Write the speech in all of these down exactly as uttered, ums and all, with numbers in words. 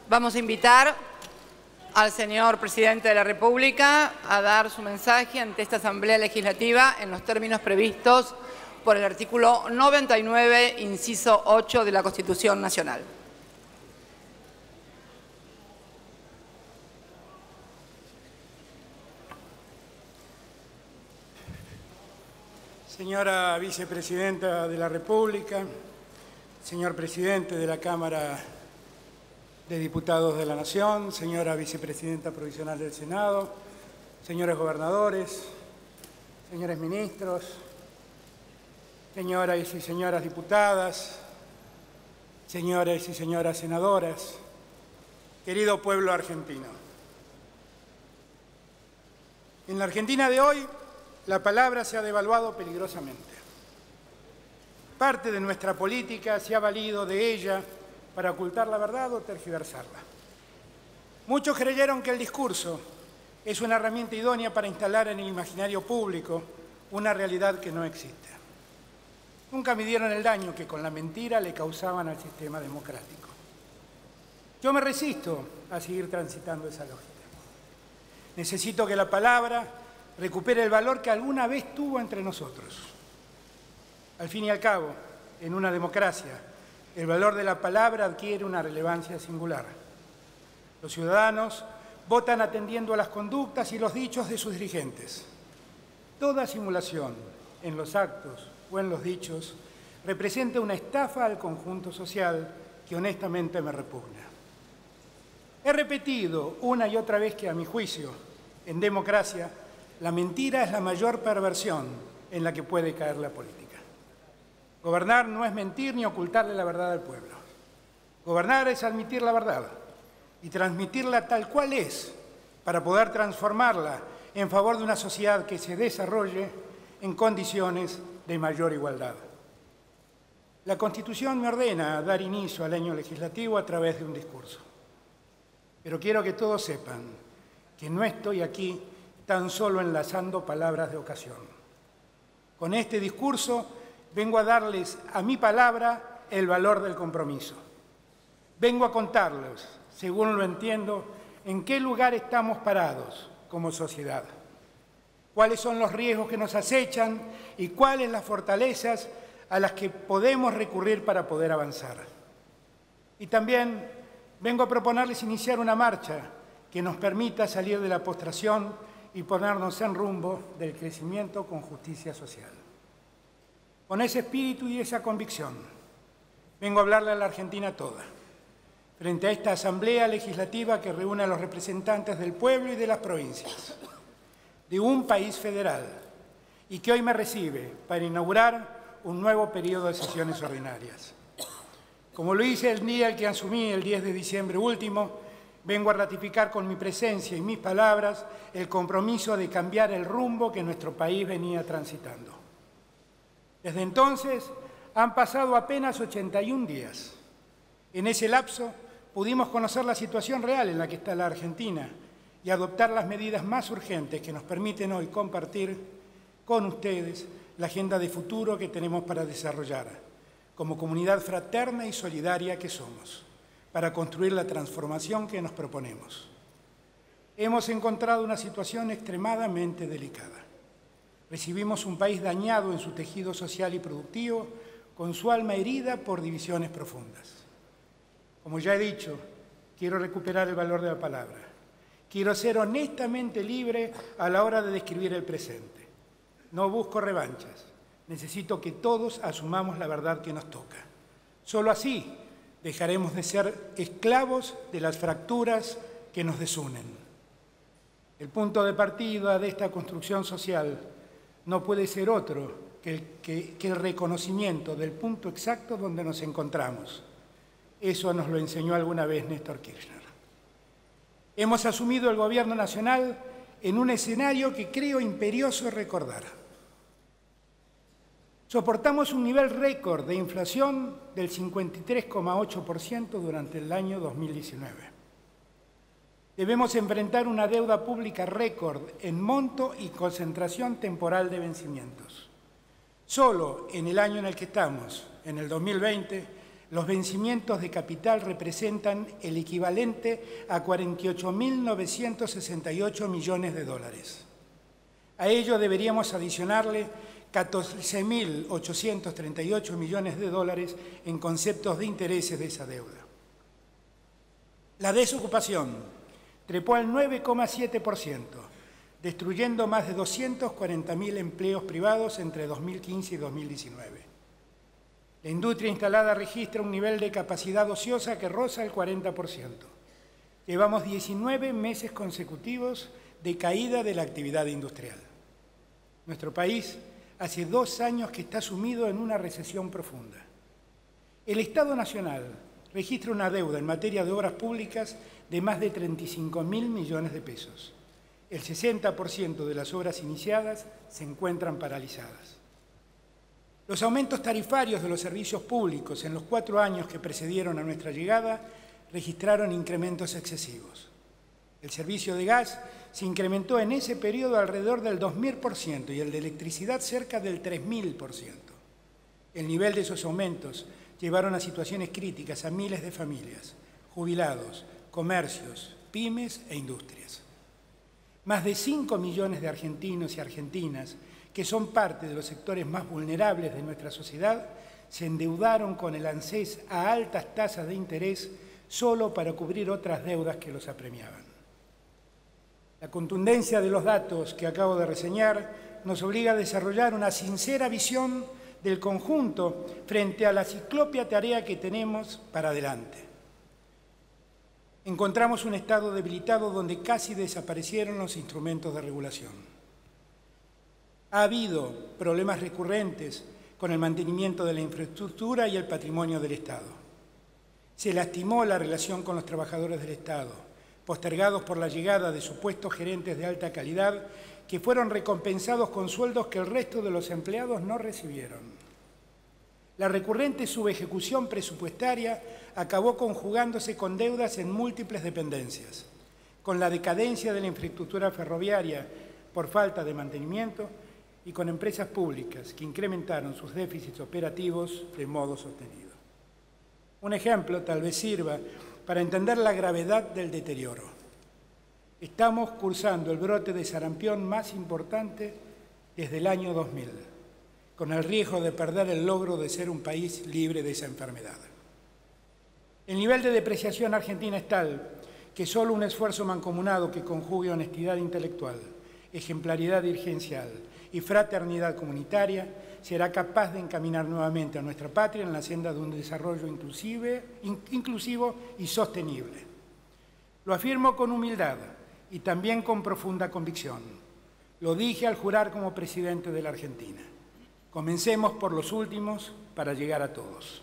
Vamos a invitar al señor Presidente de la República a dar su mensaje ante esta Asamblea Legislativa en los términos previstos por el artículo noventa y nueve, inciso ocho de la Constitución Nacional. Señora Vicepresidenta de la República, señor Presidente de la Cámara de Diputados de la Nación, señora Vicepresidenta Provisional del Senado, señores gobernadores, señores ministros, señoras y señoras diputadas, señores y señoras senadoras, querido pueblo argentino. En la Argentina de hoy, la palabra se ha devaluado peligrosamente. Parte de nuestra política se ha valido de ella para ocultar la verdad o tergiversarla. Muchos creyeron que el discurso es una herramienta idónea para instalar en el imaginario público una realidad que no existe. Nunca midieron el daño que con la mentira le causaban al sistema democrático. Yo me resisto a seguir transitando esa lógica. Necesito que la palabra recupere el valor que alguna vez tuvo entre nosotros. Al fin y al cabo, en una democracia, el valor de la palabra adquiere una relevancia singular. Los ciudadanos votan atendiendo a las conductas y los dichos de sus dirigentes. Toda simulación en los actos o en los dichos representa una estafa al conjunto social que honestamente me repugna. He repetido una y otra vez que, a mi juicio, en democracia, la mentira es la mayor perversión en la que puede caer la política. Gobernar no es mentir ni ocultarle la verdad al pueblo. Gobernar es admitir la verdad y transmitirla tal cual es para poder transformarla en favor de una sociedad que se desarrolle en condiciones de mayor igualdad. La Constitución me ordena dar inicio al año legislativo a través de un discurso. Pero quiero que todos sepan que no estoy aquí tan solo enlazando palabras de ocasión. Con este discurso vengo a darles a mi palabra el valor del compromiso. Vengo a contarles, según lo entiendo, en qué lugar estamos parados como sociedad, cuáles son los riesgos que nos acechan y cuáles las fortalezas a las que podemos recurrir para poder avanzar. Y también vengo a proponerles iniciar una marcha que nos permita salir de la postración y ponernos en rumbo del crecimiento con justicia social. Con ese espíritu y esa convicción, vengo a hablarle a la Argentina toda, frente a esta Asamblea Legislativa que reúne a los representantes del pueblo y de las provincias, de un país federal, y que hoy me recibe para inaugurar un nuevo periodo de sesiones ordinarias. Como lo hice el día que asumí, el diez de diciembre último, vengo a ratificar con mi presencia y mis palabras el compromiso de cambiar el rumbo que nuestro país venía transitando. Desde entonces han pasado apenas ochenta y un días. En ese lapso pudimos conocer la situación real en la que está la Argentina y adoptar las medidas más urgentes que nos permiten hoy compartir con ustedes la agenda de futuro que tenemos para desarrollar, como comunidad fraterna y solidaria que somos, para construir la transformación que nos proponemos. Hemos encontrado una situación extremadamente delicada. Recibimos un país dañado en su tejido social y productivo, con su alma herida por divisiones profundas. Como ya he dicho, quiero recuperar el valor de la palabra. Quiero ser honestamente libre a la hora de describir el presente. No busco revanchas. Necesito que todos asumamos la verdad que nos toca. Solo así dejaremos de ser esclavos de las fracturas que nos desunen. El punto de partida de esta construcción social no puede ser otro que el, que, que el reconocimiento del punto exacto donde nos encontramos. Eso nos lo enseñó alguna vez Néstor Kirchner. Hemos asumido el gobierno nacional en un escenario que creo imperioso recordar. Soportamos un nivel récord de inflación del cincuenta y tres coma ocho por ciento durante el año dos mil diecinueve. Debemos enfrentar una deuda pública récord en monto y concentración temporal de vencimientos. Solo en el año en el que estamos, en el dos mil veinte, Los vencimientos de capital representan el equivalente a cuarenta y ocho mil novecientos sesenta y ocho millones de dólares. A ello deberíamos adicionarle catorce mil ochocientos treinta y ocho millones de dólares en conceptos de intereses de esa deuda. La desocupación trepó al nueve coma siete por ciento, destruyendo más de doscientos cuarenta mil empleos privados entre dos mil quince y dos mil diecinueve. La industria instalada registra un nivel de capacidad ociosa que roza el cuarenta por ciento. Llevamos diecinueve meses consecutivos de caída de la actividad industrial. Nuestro país hace dos años que está sumido en una recesión profunda. El Estado Nacional registra una deuda en materia de obras públicas de más de treinta y cinco mil millones de pesos. El sesenta por ciento de las obras iniciadas se encuentran paralizadas. Los aumentos tarifarios de los servicios públicos en los cuatro años que precedieron a nuestra llegada registraron incrementos excesivos. El servicio de gas se incrementó en ese periodo alrededor del dos mil por ciento y el de electricidad cerca del tres mil por ciento. El nivel de esos aumentos llevaron a situaciones críticas a miles de familias, jubilados, comercios, pymes e industrias. Más de cinco millones de argentinos y argentinas que son parte de los sectores más vulnerables de nuestra sociedad, se endeudaron con el ANSES a altas tasas de interés solo para cubrir otras deudas que los apremiaban. La contundencia de los datos que acabo de reseñar nos obliga a desarrollar una sincera visión del conjunto frente a la ciclópea tarea que tenemos para adelante. Encontramos un Estado debilitado donde casi desaparecieron los instrumentos de regulación. Ha habido problemas recurrentes con el mantenimiento de la infraestructura y el patrimonio del Estado. Se lastimó la relación con los trabajadores del Estado, postergados por la llegada de supuestos gerentes de alta calidad que fueron recompensados con sueldos que el resto de los empleados no recibieron. La recurrente subejecución presupuestaria acabó conjugándose con deudas en múltiples dependencias, con la decadencia de la infraestructura ferroviaria por falta de mantenimiento y con empresas públicas que incrementaron sus déficits operativos de modo sostenido. Un ejemplo tal vez sirva para entender la gravedad del deterioro. Estamos cursando el brote de sarampión más importante desde el año dos mil, con el riesgo de perder el logro de ser un país libre de esa enfermedad. El nivel de depreciación argentina es tal que solo un esfuerzo mancomunado que conjugue honestidad intelectual, ejemplaridad dirigencial y fraternidad comunitaria será capaz de encaminar nuevamente a nuestra patria en la senda de un desarrollo inclusive, in, inclusivo y sostenible. Lo afirmo con humildad y también con profunda convicción. Lo dije al jurar como presidente de la Argentina. Comencemos por los últimos para llegar a todos.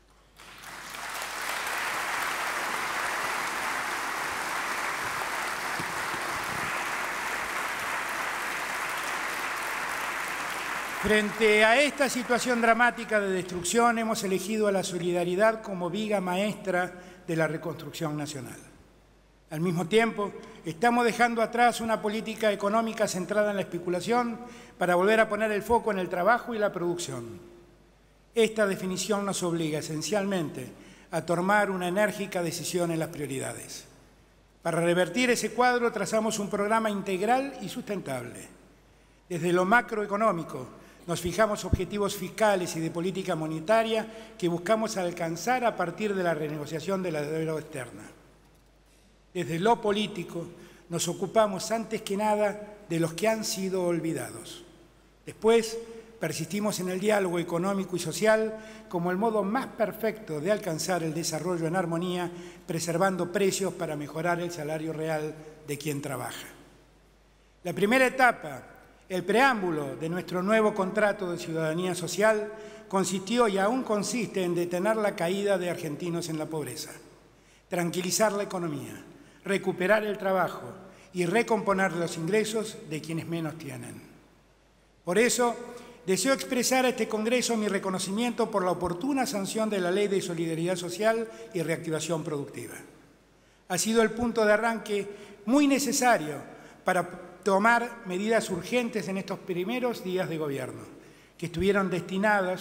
Frente a esta situación dramática de destrucción, hemos elegido a la solidaridad como viga maestra de la reconstrucción nacional. Al mismo tiempo, estamos dejando atrás una política económica centrada en la especulación para volver a poner el foco en el trabajo y la producción. Esta definición nos obliga esencialmente a tomar una enérgica decisión en las prioridades. Para revertir ese cuadro, trazamos un programa integral y sustentable. Desde lo macroeconómico, nos fijamos objetivos fiscales y de política monetaria que buscamos alcanzar a partir de la renegociación de la deuda externa. Desde lo político, nos ocupamos antes que nada de los que han sido olvidados. Después, persistimos en el diálogo económico y social como el modo más perfecto de alcanzar el desarrollo en armonía, preservando precios para mejorar el salario real de quien trabaja. La primera etapa, el preámbulo de nuestro nuevo contrato de ciudadanía social, consistió y aún consiste en detener la caída de argentinos en la pobreza, tranquilizar la economía, recuperar el trabajo y recomponer los ingresos de quienes menos tienen. Por eso, deseo expresar a este Congreso mi reconocimiento por la oportuna sanción de la Ley de Solidaridad Social y Reactivación Productiva. Ha sido el punto de arranque muy necesario para tomar medidas urgentes en estos primeros días de gobierno, que estuvieron destinadas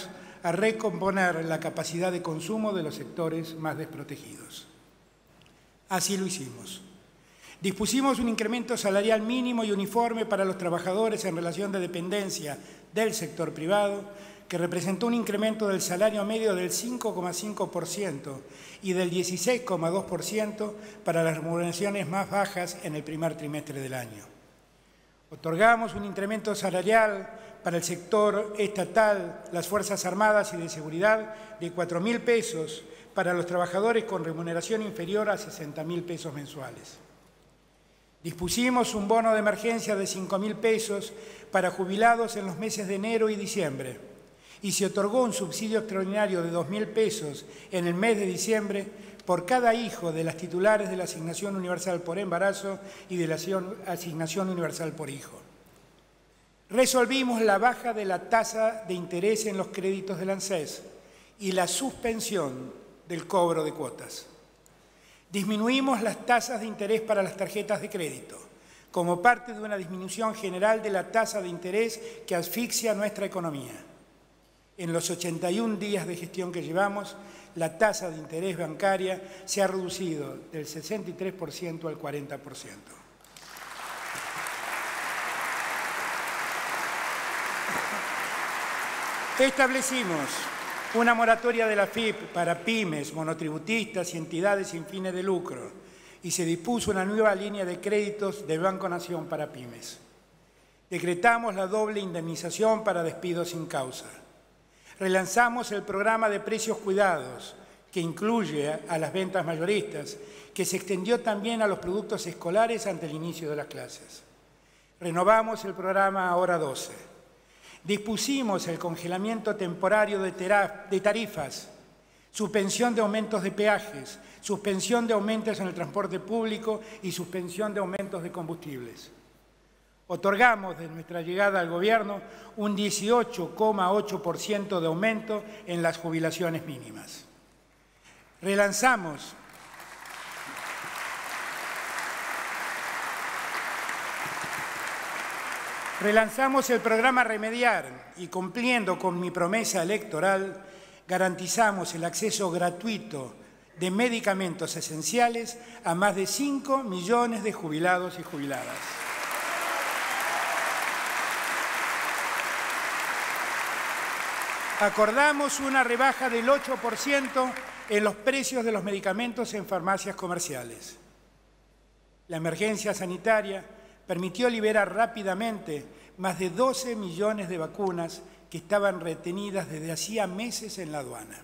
a recomponer la capacidad de consumo de los sectores más desprotegidos. Así lo hicimos. Dispusimos un incremento salarial mínimo y uniforme para los trabajadores en relación de dependencia del sector privado, que representó un incremento del salario medio del cinco coma cinco por ciento y del dieciséis coma dos por ciento para las remuneraciones más bajas en el primer trimestre del año. Otorgamos un incremento salarial para el sector estatal, las Fuerzas Armadas y de Seguridad, de cuatro mil pesos para los trabajadores con remuneración inferior a sesenta mil pesos mensuales. Dispusimos un bono de emergencia de cinco mil pesos para jubilados en los meses de enero y diciembre y se otorgó un subsidio extraordinario de dos mil pesos en el mes de diciembre por cada hijo de las titulares de la Asignación Universal por Embarazo y de la Asignación Universal por Hijo. Resolvimos la baja de la tasa de interés en los créditos del ANSES y la suspensión del cobro de cuotas. Disminuimos las tasas de interés para las tarjetas de crédito, como parte de una disminución general de la tasa de interés que asfixia nuestra economía. En los ochenta y un días de gestión que llevamos, la tasa de interés bancaria se ha reducido del sesenta y tres por ciento al cuarenta por ciento. Establecimos una moratoria de la F I P para pymes, monotributistas y entidades sin fines de lucro y se dispuso una nueva línea de créditos del Banco Nación para pymes. Decretamos la doble indemnización para despidos sin causa. Relanzamos el programa de precios cuidados, que incluye a las ventas mayoristas, que se extendió también a los productos escolares ante el inicio de las clases. Renovamos el programa Ahora doce. Dispusimos el congelamiento temporario de, de tarifas, suspensión de aumentos de peajes, suspensión de aumentos en el transporte público y suspensión de aumentos de combustibles. Otorgamos desde nuestra llegada al Gobierno un dieciocho coma ocho por ciento de aumento en las jubilaciones mínimas. Relanzamos Relanzamos el programa Remediar y, cumpliendo con mi promesa electoral, garantizamos el acceso gratuito de medicamentos esenciales a más de cinco millones de jubilados y jubiladas. Acordamos una rebaja del ocho por ciento en los precios de los medicamentos en farmacias comerciales. La emergencia sanitaria permitió liberar rápidamente más de doce millones de vacunas que estaban retenidas desde hacía meses en la aduana.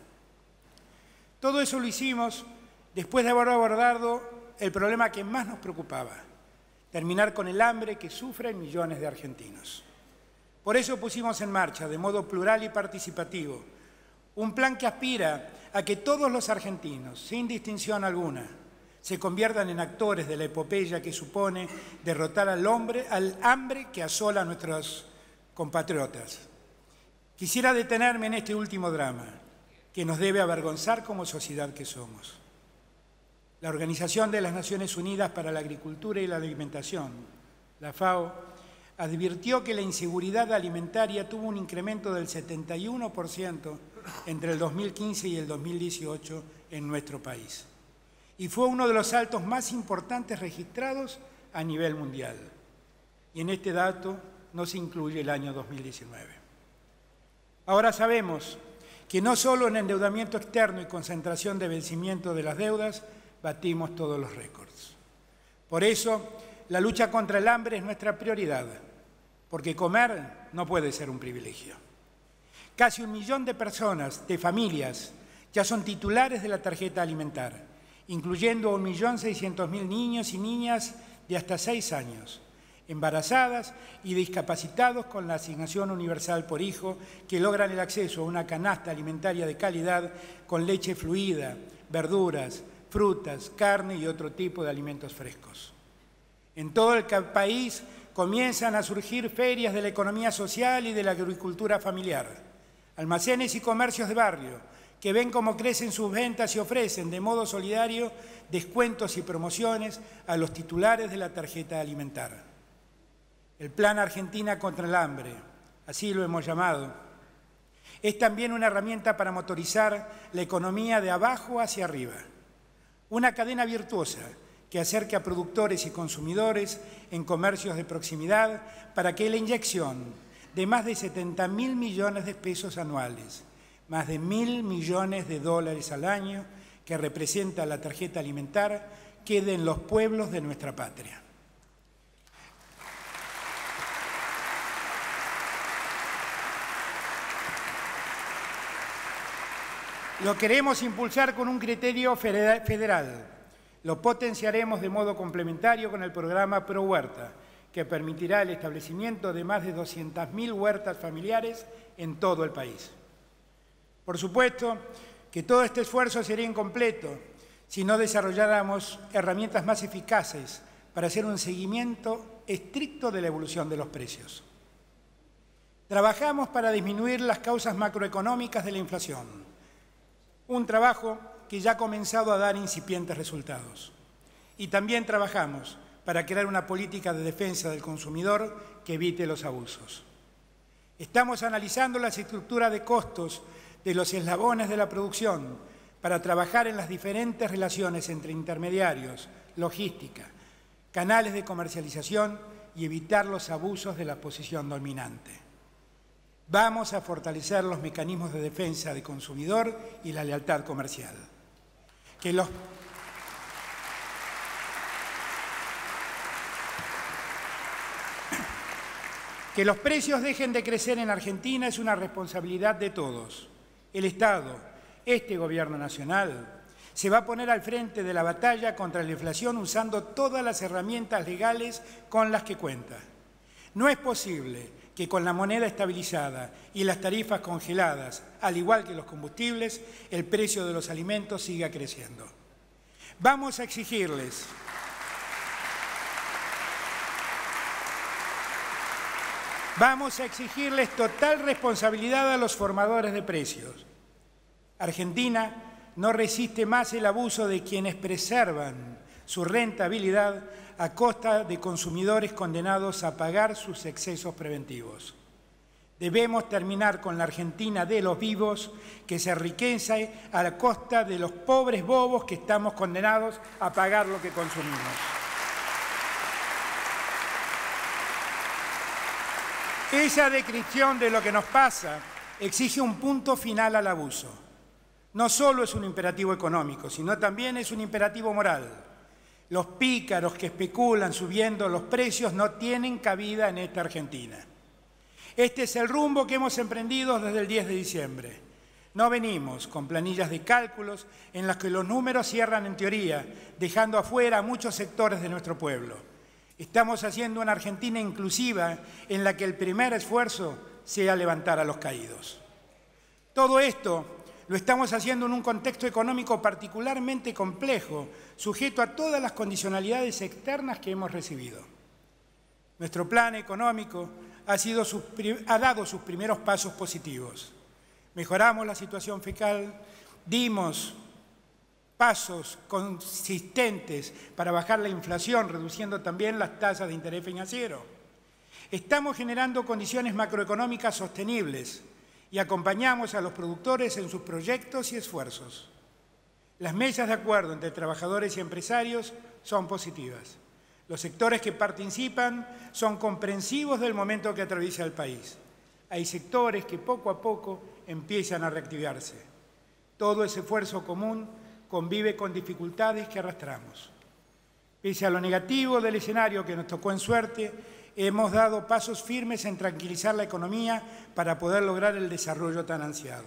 Todo eso lo hicimos después de haber abordado el problema que más nos preocupaba, terminar con el hambre que sufren millones de argentinos. Por eso pusimos en marcha, de modo plural y participativo, un plan que aspira a que todos los argentinos, sin distinción alguna, se conviertan en actores de la epopeya que supone derrotar al, hombre, al hambre que asola a nuestros compatriotas. Quisiera detenerme en este último drama, que nos debe avergonzar como sociedad que somos. La Organización de las Naciones Unidas para la Agricultura y la Alimentación, la FAO, advirtió que la inseguridad alimentaria tuvo un incremento del setenta y uno por ciento entre el dos mil quince y el dos mil dieciocho en nuestro país. Y fue uno de los saltos más importantes registrados a nivel mundial. Y en este dato no se incluye el año dos mil diecinueve. Ahora sabemos que no solo en endeudamiento externo y concentración de vencimiento de las deudas batimos todos los récords. Por eso, la lucha contra el hambre es nuestra prioridad, porque comer no puede ser un privilegio. Casi un millón de personas, de familias, ya son titulares de la tarjeta alimentar, incluyendo a un millón seiscientos mil niños y niñas de hasta seis años, embarazadas y discapacitados con la Asignación Universal por Hijo, que logran el acceso a una canasta alimentaria de calidad con leche fluida, verduras, frutas, carne y otro tipo de alimentos frescos. En todo el país comienzan a surgir ferias de la economía social y de la agricultura familiar, almacenes y comercios de barrio, que ven cómo crecen sus ventas y ofrecen de modo solidario descuentos y promociones a los titulares de la tarjeta alimentar. El Plan Argentina contra el Hambre, así lo hemos llamado, Es también una herramienta para motorizar la economía de abajo hacia arriba. Una cadena virtuosa que acerque a productores y consumidores en comercios de proximidad para que la inyección de más de setenta mil millones de pesos anuales, más de mil millones de dólares al año que representa la tarjeta alimentar, quede en los pueblos de nuestra patria. Lo queremos impulsar con un criterio federal. Lo potenciaremos de modo complementario con el programa Pro Huerta, que permitirá el establecimiento de más de doscientas mil huertas familiares en todo el país. Por supuesto que todo este esfuerzo sería incompleto si no desarrolláramos herramientas más eficaces para hacer un seguimiento estricto de la evolución de los precios. Trabajamos para disminuir las causas macroeconómicas de la inflación. Un trabajo que ya ha comenzado a dar incipientes resultados. Y también trabajamos para crear una política de defensa del consumidor que evite los abusos. Estamos analizando las estructuras de costos de los eslabones de la producción para trabajar en las diferentes relaciones entre intermediarios, logística, canales de comercialización y evitar los abusos de la posición dominante. Vamos a fortalecer los mecanismos de defensa del consumidor y la lealtad comercial. Que los, que los precios dejen de crecer en Argentina es una responsabilidad de todos. El Estado, este Gobierno nacional, se va a poner al frente de la batalla contra la inflación usando todas las herramientas legales con las que cuenta. No es posible que con la moneda estabilizada y las tarifas congeladas, al igual que los combustibles, el precio de los alimentos siga creciendo. Vamos a exigirles Vamos a exigirles total responsabilidad a los formadores de precios. Argentina no resiste más el abuso de quienes preservan su rentabilidad a costa de consumidores condenados a pagar sus excesos preventivos. Debemos terminar con la Argentina de los vivos que se enriquece a la costa de los pobres bobos que estamos condenados a pagar lo que consumimos. Esa descripción de lo que nos pasa exige un punto final al abuso. No solo es un imperativo económico, sino también es un imperativo moral. Los pícaros que especulan subiendo los precios no tienen cabida en esta Argentina. Este es el rumbo que hemos emprendido desde el diez de diciembre. No venimos con planillas de cálculos en las que los números cierran en teoría, dejando afuera a muchos sectores de nuestro pueblo. Estamos haciendo una Argentina inclusiva en la que el primer esfuerzo sea levantar a los caídos. Todo esto lo estamos haciendo en un contexto económico particularmente complejo, sujeto a todas las condicionalidades externas que hemos recibido. Nuestro plan económico ha, sido sus, ha dado sus primeros pasos positivos. Mejoramos la situación fiscal, dimos pasos consistentes para bajar la inflación, reduciendo también las tasas de interés financiero. Estamos generando condiciones macroeconómicas sostenibles y acompañamos a los productores en sus proyectos y esfuerzos. Las mesas de acuerdo entre trabajadores y empresarios son positivas. Los sectores que participan son comprensivos del momento que atraviesa el país. Hay sectores que poco a poco empiezan a reactivarse. Todo ese esfuerzo común convive con dificultades que arrastramos. Pese a lo negativo del escenario que nos tocó en suerte, hemos dado pasos firmes en tranquilizar la economía para poder lograr el desarrollo tan ansiado.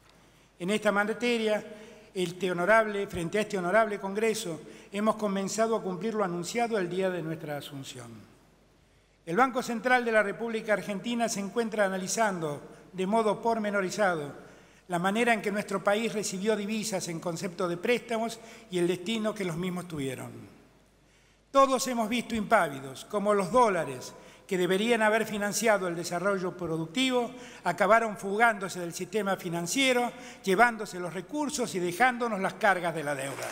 En esta materia, este honorable, frente a este honorable Congreso, hemos comenzado a cumplir lo anunciado el día de nuestra asunción. El Banco Central de la República Argentina se encuentra analizando de modo pormenorizado la manera en que nuestro país recibió divisas en concepto de préstamos y el destino que los mismos tuvieron. Todos hemos visto impávidos cómo los dólares que deberían haber financiado el desarrollo productivo acabaron fugándose del sistema financiero, llevándose los recursos y dejándonos las cargas de la deuda.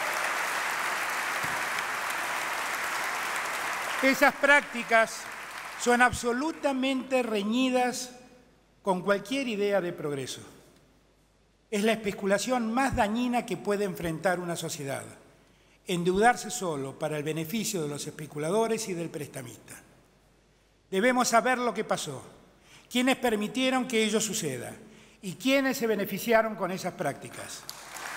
Esas prácticas son absolutamente reñidas con cualquier idea de progreso. Es la especulación más dañina que puede enfrentar una sociedad, endeudarse solo para el beneficio de los especuladores y del prestamista. Debemos saber lo que pasó, quiénes permitieron que ello suceda y quiénes se beneficiaron con esas prácticas.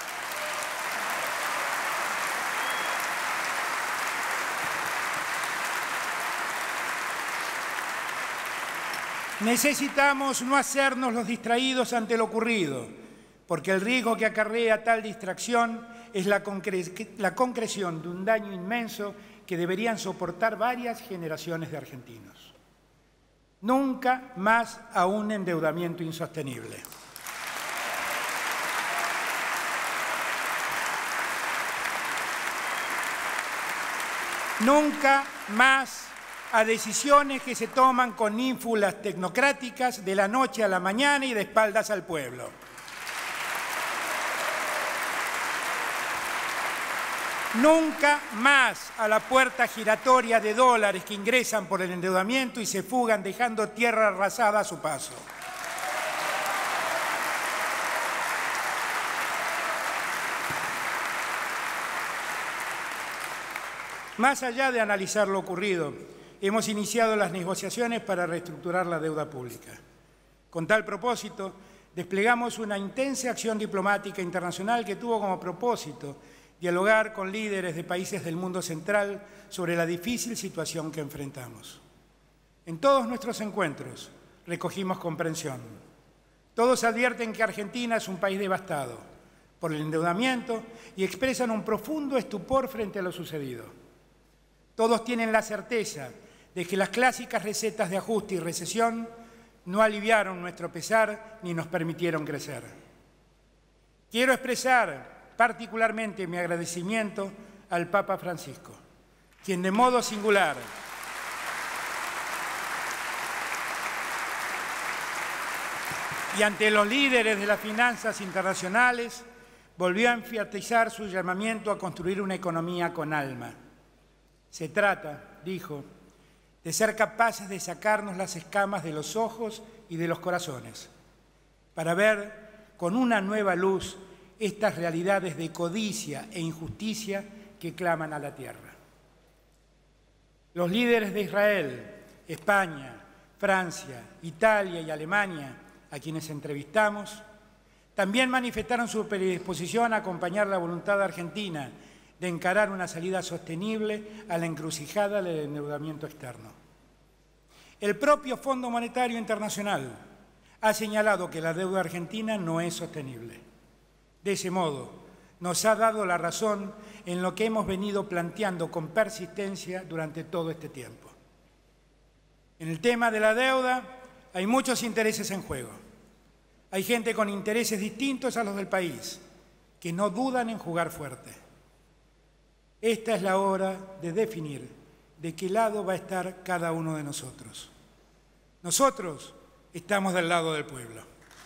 Necesitamos no hacernos los distraídos ante lo ocurrido, porque el riesgo que acarrea tal distracción es la, concre- la concreción de un daño inmenso que deberían soportar varias generaciones de argentinos. Nunca más a un endeudamiento insostenible. Nunca más a decisiones que se toman con ínfulas tecnocráticas de la noche a la mañana y de espaldas al pueblo. Nunca más a la puerta giratoria de dólares que ingresan por el endeudamiento y se fugan dejando tierra arrasada a su paso. Más allá de analizar lo ocurrido, hemos iniciado las negociaciones para reestructurar la deuda pública. Con tal propósito, desplegamos una intensa acción diplomática internacional que tuvo como propósito dialogar con líderes de países del mundo central sobre la difícil situación que enfrentamos. En todos nuestros encuentros recogimos comprensión. Todos advierten que Argentina es un país devastado por el endeudamiento y expresan un profundo estupor frente a lo sucedido. Todos tienen la certeza de que las clásicas recetas de ajuste y recesión no aliviaron nuestro pesar ni nos permitieron crecer. Quiero expresar particularmente mi agradecimiento al Papa Francisco, quien de modo singular y ante los líderes de las finanzas internacionales volvió a enfatizar su llamamiento a construir una economía con alma. Se trata, dijo, de ser capaces de sacarnos las escamas de los ojos y de los corazones, para ver con una nueva luz estas realidades de codicia e injusticia que claman a la tierra. Los líderes de Israel, España, Francia, Italia y Alemania, a quienes entrevistamos, también manifestaron su predisposición a acompañar la voluntad argentina de encarar una salida sostenible a la encrucijada del endeudamiento externo. El propio Fondo Monetario Internacional ha señalado que la deuda argentina no es sostenible. De ese modo, nos ha dado la razón en lo que hemos venido planteando con persistencia durante todo este tiempo. En el tema de la deuda hay muchos intereses en juego. Hay gente con intereses distintos a los del país, que no dudan en jugar fuerte. Esta es la hora de definir de qué lado va a estar cada uno de nosotros. Nosotros estamos del lado del pueblo.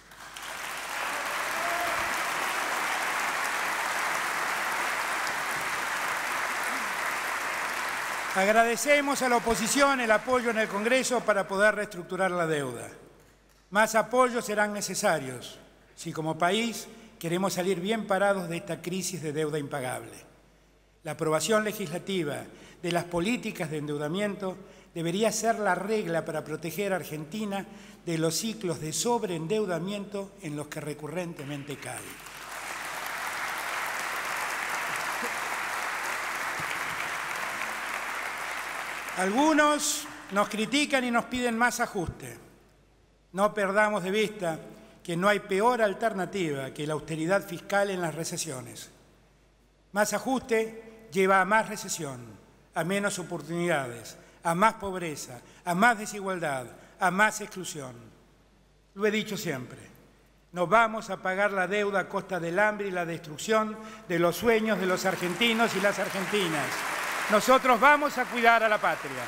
Agradecemos a la oposición el apoyo en el Congreso para poder reestructurar la deuda. Más apoyos serán necesarios si como país queremos salir bien parados de esta crisis de deuda impagable. La aprobación legislativa de las políticas de endeudamiento debería ser la regla para proteger a Argentina de los ciclos de sobreendeudamiento en los que recurrentemente cae. Algunos nos critican y nos piden más ajuste. No perdamos de vista que no hay peor alternativa que la austeridad fiscal en las recesiones. Más ajuste lleva a más recesión, a menos oportunidades, a más pobreza, a más desigualdad, a más exclusión. Lo he dicho siempre, no vamos a pagar la deuda a costa del hambre y la destrucción de los sueños de los argentinos y las argentinas. Nosotros vamos a cuidar a la patria.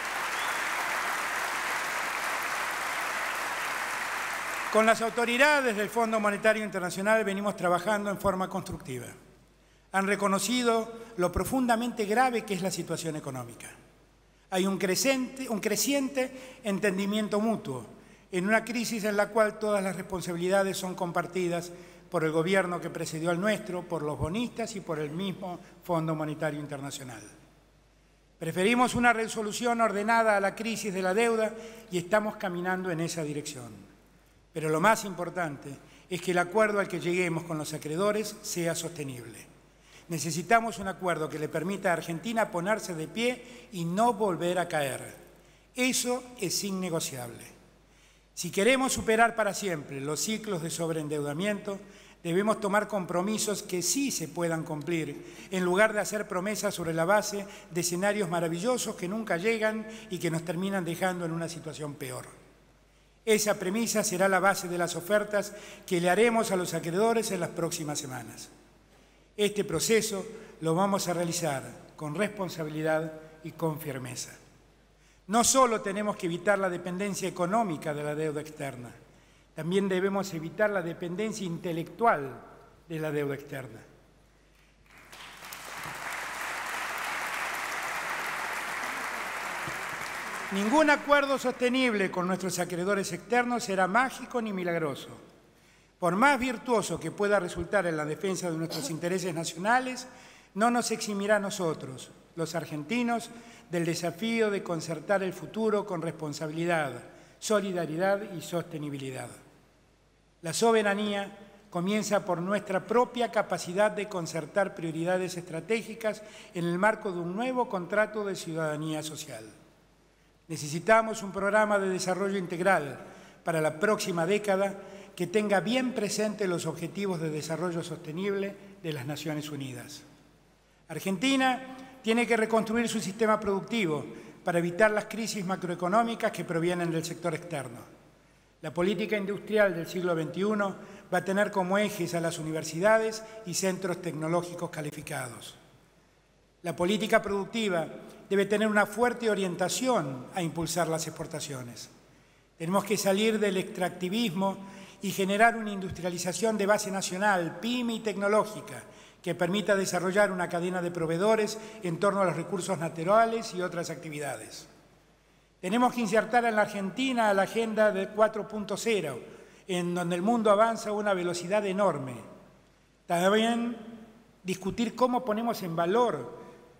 Con las autoridades del Fondo Monetario Internacional venimos trabajando en forma constructiva. Han reconocido lo profundamente grave que es la situación económica. Hay un creciente, un creciente entendimiento mutuo en una crisis en la cual todas las responsabilidades son compartidas por el gobierno que precedió al nuestro, por los bonistas y por el mismo Fondo Monetario Internacional. Preferimos una resolución ordenada a la crisis de la deuda y estamos caminando en esa dirección. Pero lo más importante es que el acuerdo al que lleguemos con los acreedores sea sostenible. Necesitamos un acuerdo que le permita a Argentina ponerse de pie y no volver a caer. Eso es innegociable. Si queremos superar para siempre los ciclos de sobreendeudamiento, debemos tomar compromisos que sí se puedan cumplir, en lugar de hacer promesas sobre la base de escenarios maravillosos que nunca llegan y que nos terminan dejando en una situación peor. Esa premisa será la base de las ofertas que le haremos a los acreedores en las próximas semanas. Este proceso lo vamos a realizar con responsabilidad y con firmeza. No solo tenemos que evitar la dependencia económica de la deuda externa, también debemos evitar la dependencia intelectual de la deuda externa. Ningún acuerdo sostenible con nuestros acreedores externos será mágico ni milagroso. Por más virtuoso que pueda resultar en la defensa de nuestros intereses nacionales, no nos eximirá a nosotros, los argentinos, del desafío de concertar el futuro con responsabilidad, solidaridad y sostenibilidad. La soberanía comienza por nuestra propia capacidad de concertar prioridades estratégicas en el marco de un nuevo contrato de ciudadanía social. Necesitamos un programa de desarrollo integral para la próxima década que tenga bien presente los objetivos de desarrollo sostenible de las Naciones Unidas. Argentina tiene que reconstruir su sistema productivo para evitar las crisis macroeconómicas que provienen del sector externo. La política industrial del siglo veintiuno va a tener como ejes a las universidades y centros tecnológicos calificados. La política productiva debe tener una fuerte orientación a impulsar las exportaciones. Tenemos que salir del extractivismo y generar una industrialización de base nacional, pyme y tecnológica, que permita desarrollar una cadena de proveedores en torno a los recursos naturales y otras actividades. Tenemos que insertar en la Argentina la agenda de cuatro punto cero, en donde el mundo avanza a una velocidad enorme. También discutir cómo ponemos en valor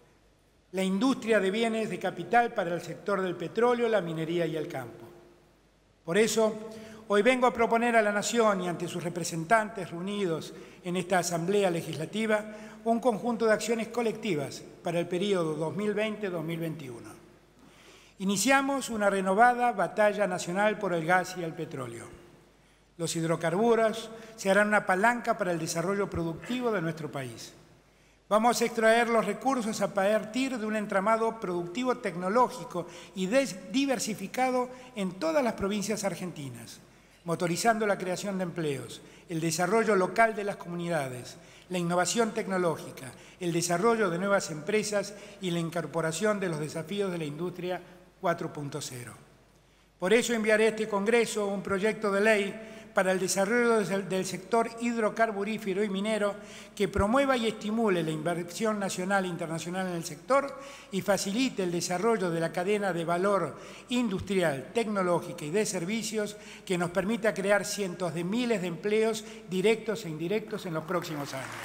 la industria de bienes de capital para el sector del petróleo, la minería y el campo. Por eso, hoy vengo a proponer a la Nación y ante sus representantes reunidos en esta Asamblea Legislativa un conjunto de acciones colectivas para el periodo dos mil veinte a dos mil veintiuno. Iniciamos una renovada batalla nacional por el gas y el petróleo. Los hidrocarburos se harán una palanca para el desarrollo productivo de nuestro país. Vamos a extraer los recursos a partir de un entramado productivo tecnológico y diversificado en todas las provincias argentinas, motorizando la creación de empleos, el desarrollo local de las comunidades, la innovación tecnológica, el desarrollo de nuevas empresas y la incorporación de los desafíos de la industria cuatro punto cero. Por eso enviaré a este Congreso un proyecto de ley para el desarrollo del sector hidrocarburífero y minero que promueva y estimule la inversión nacional e internacional en el sector y facilite el desarrollo de la cadena de valor industrial, tecnológica y de servicios que nos permita crear cientos de miles de empleos directos e indirectos en los próximos años.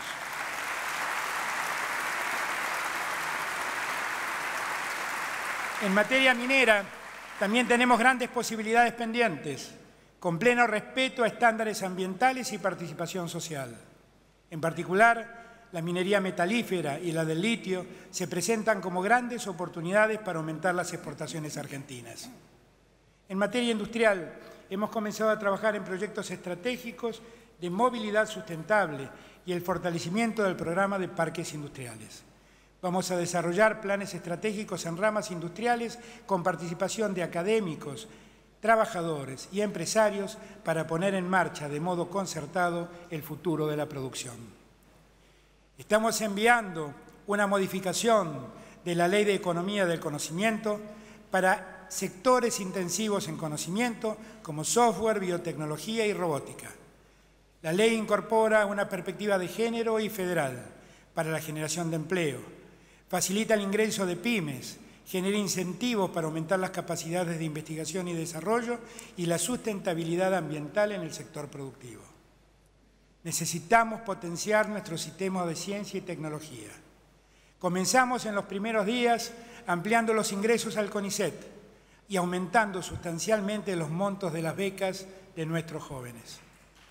En materia minera, también tenemos grandes posibilidades pendientes, con pleno respeto a estándares ambientales y participación social. En particular, la minería metalífera y la del litio se presentan como grandes oportunidades para aumentar las exportaciones argentinas. En materia industrial, hemos comenzado a trabajar en proyectos estratégicos de movilidad sustentable y el fortalecimiento del programa de parques industriales. Vamos a desarrollar planes estratégicos en ramas industriales con participación de académicos, trabajadores y empresarios para poner en marcha de modo concertado el futuro de la producción. Estamos enviando una modificación de la Ley de Economía del Conocimiento para sectores intensivos en conocimiento como software, biotecnología y robótica. La ley incorpora una perspectiva de género y federal para la generación de empleo. Facilita el ingreso de pymes, genere incentivos para aumentar las capacidades de investigación y desarrollo y la sustentabilidad ambiental en el sector productivo. Necesitamos potenciar nuestro sistema de ciencia y tecnología. Comenzamos en los primeros días ampliando los ingresos al CONICET y aumentando sustancialmente los montos de las becas de nuestros jóvenes.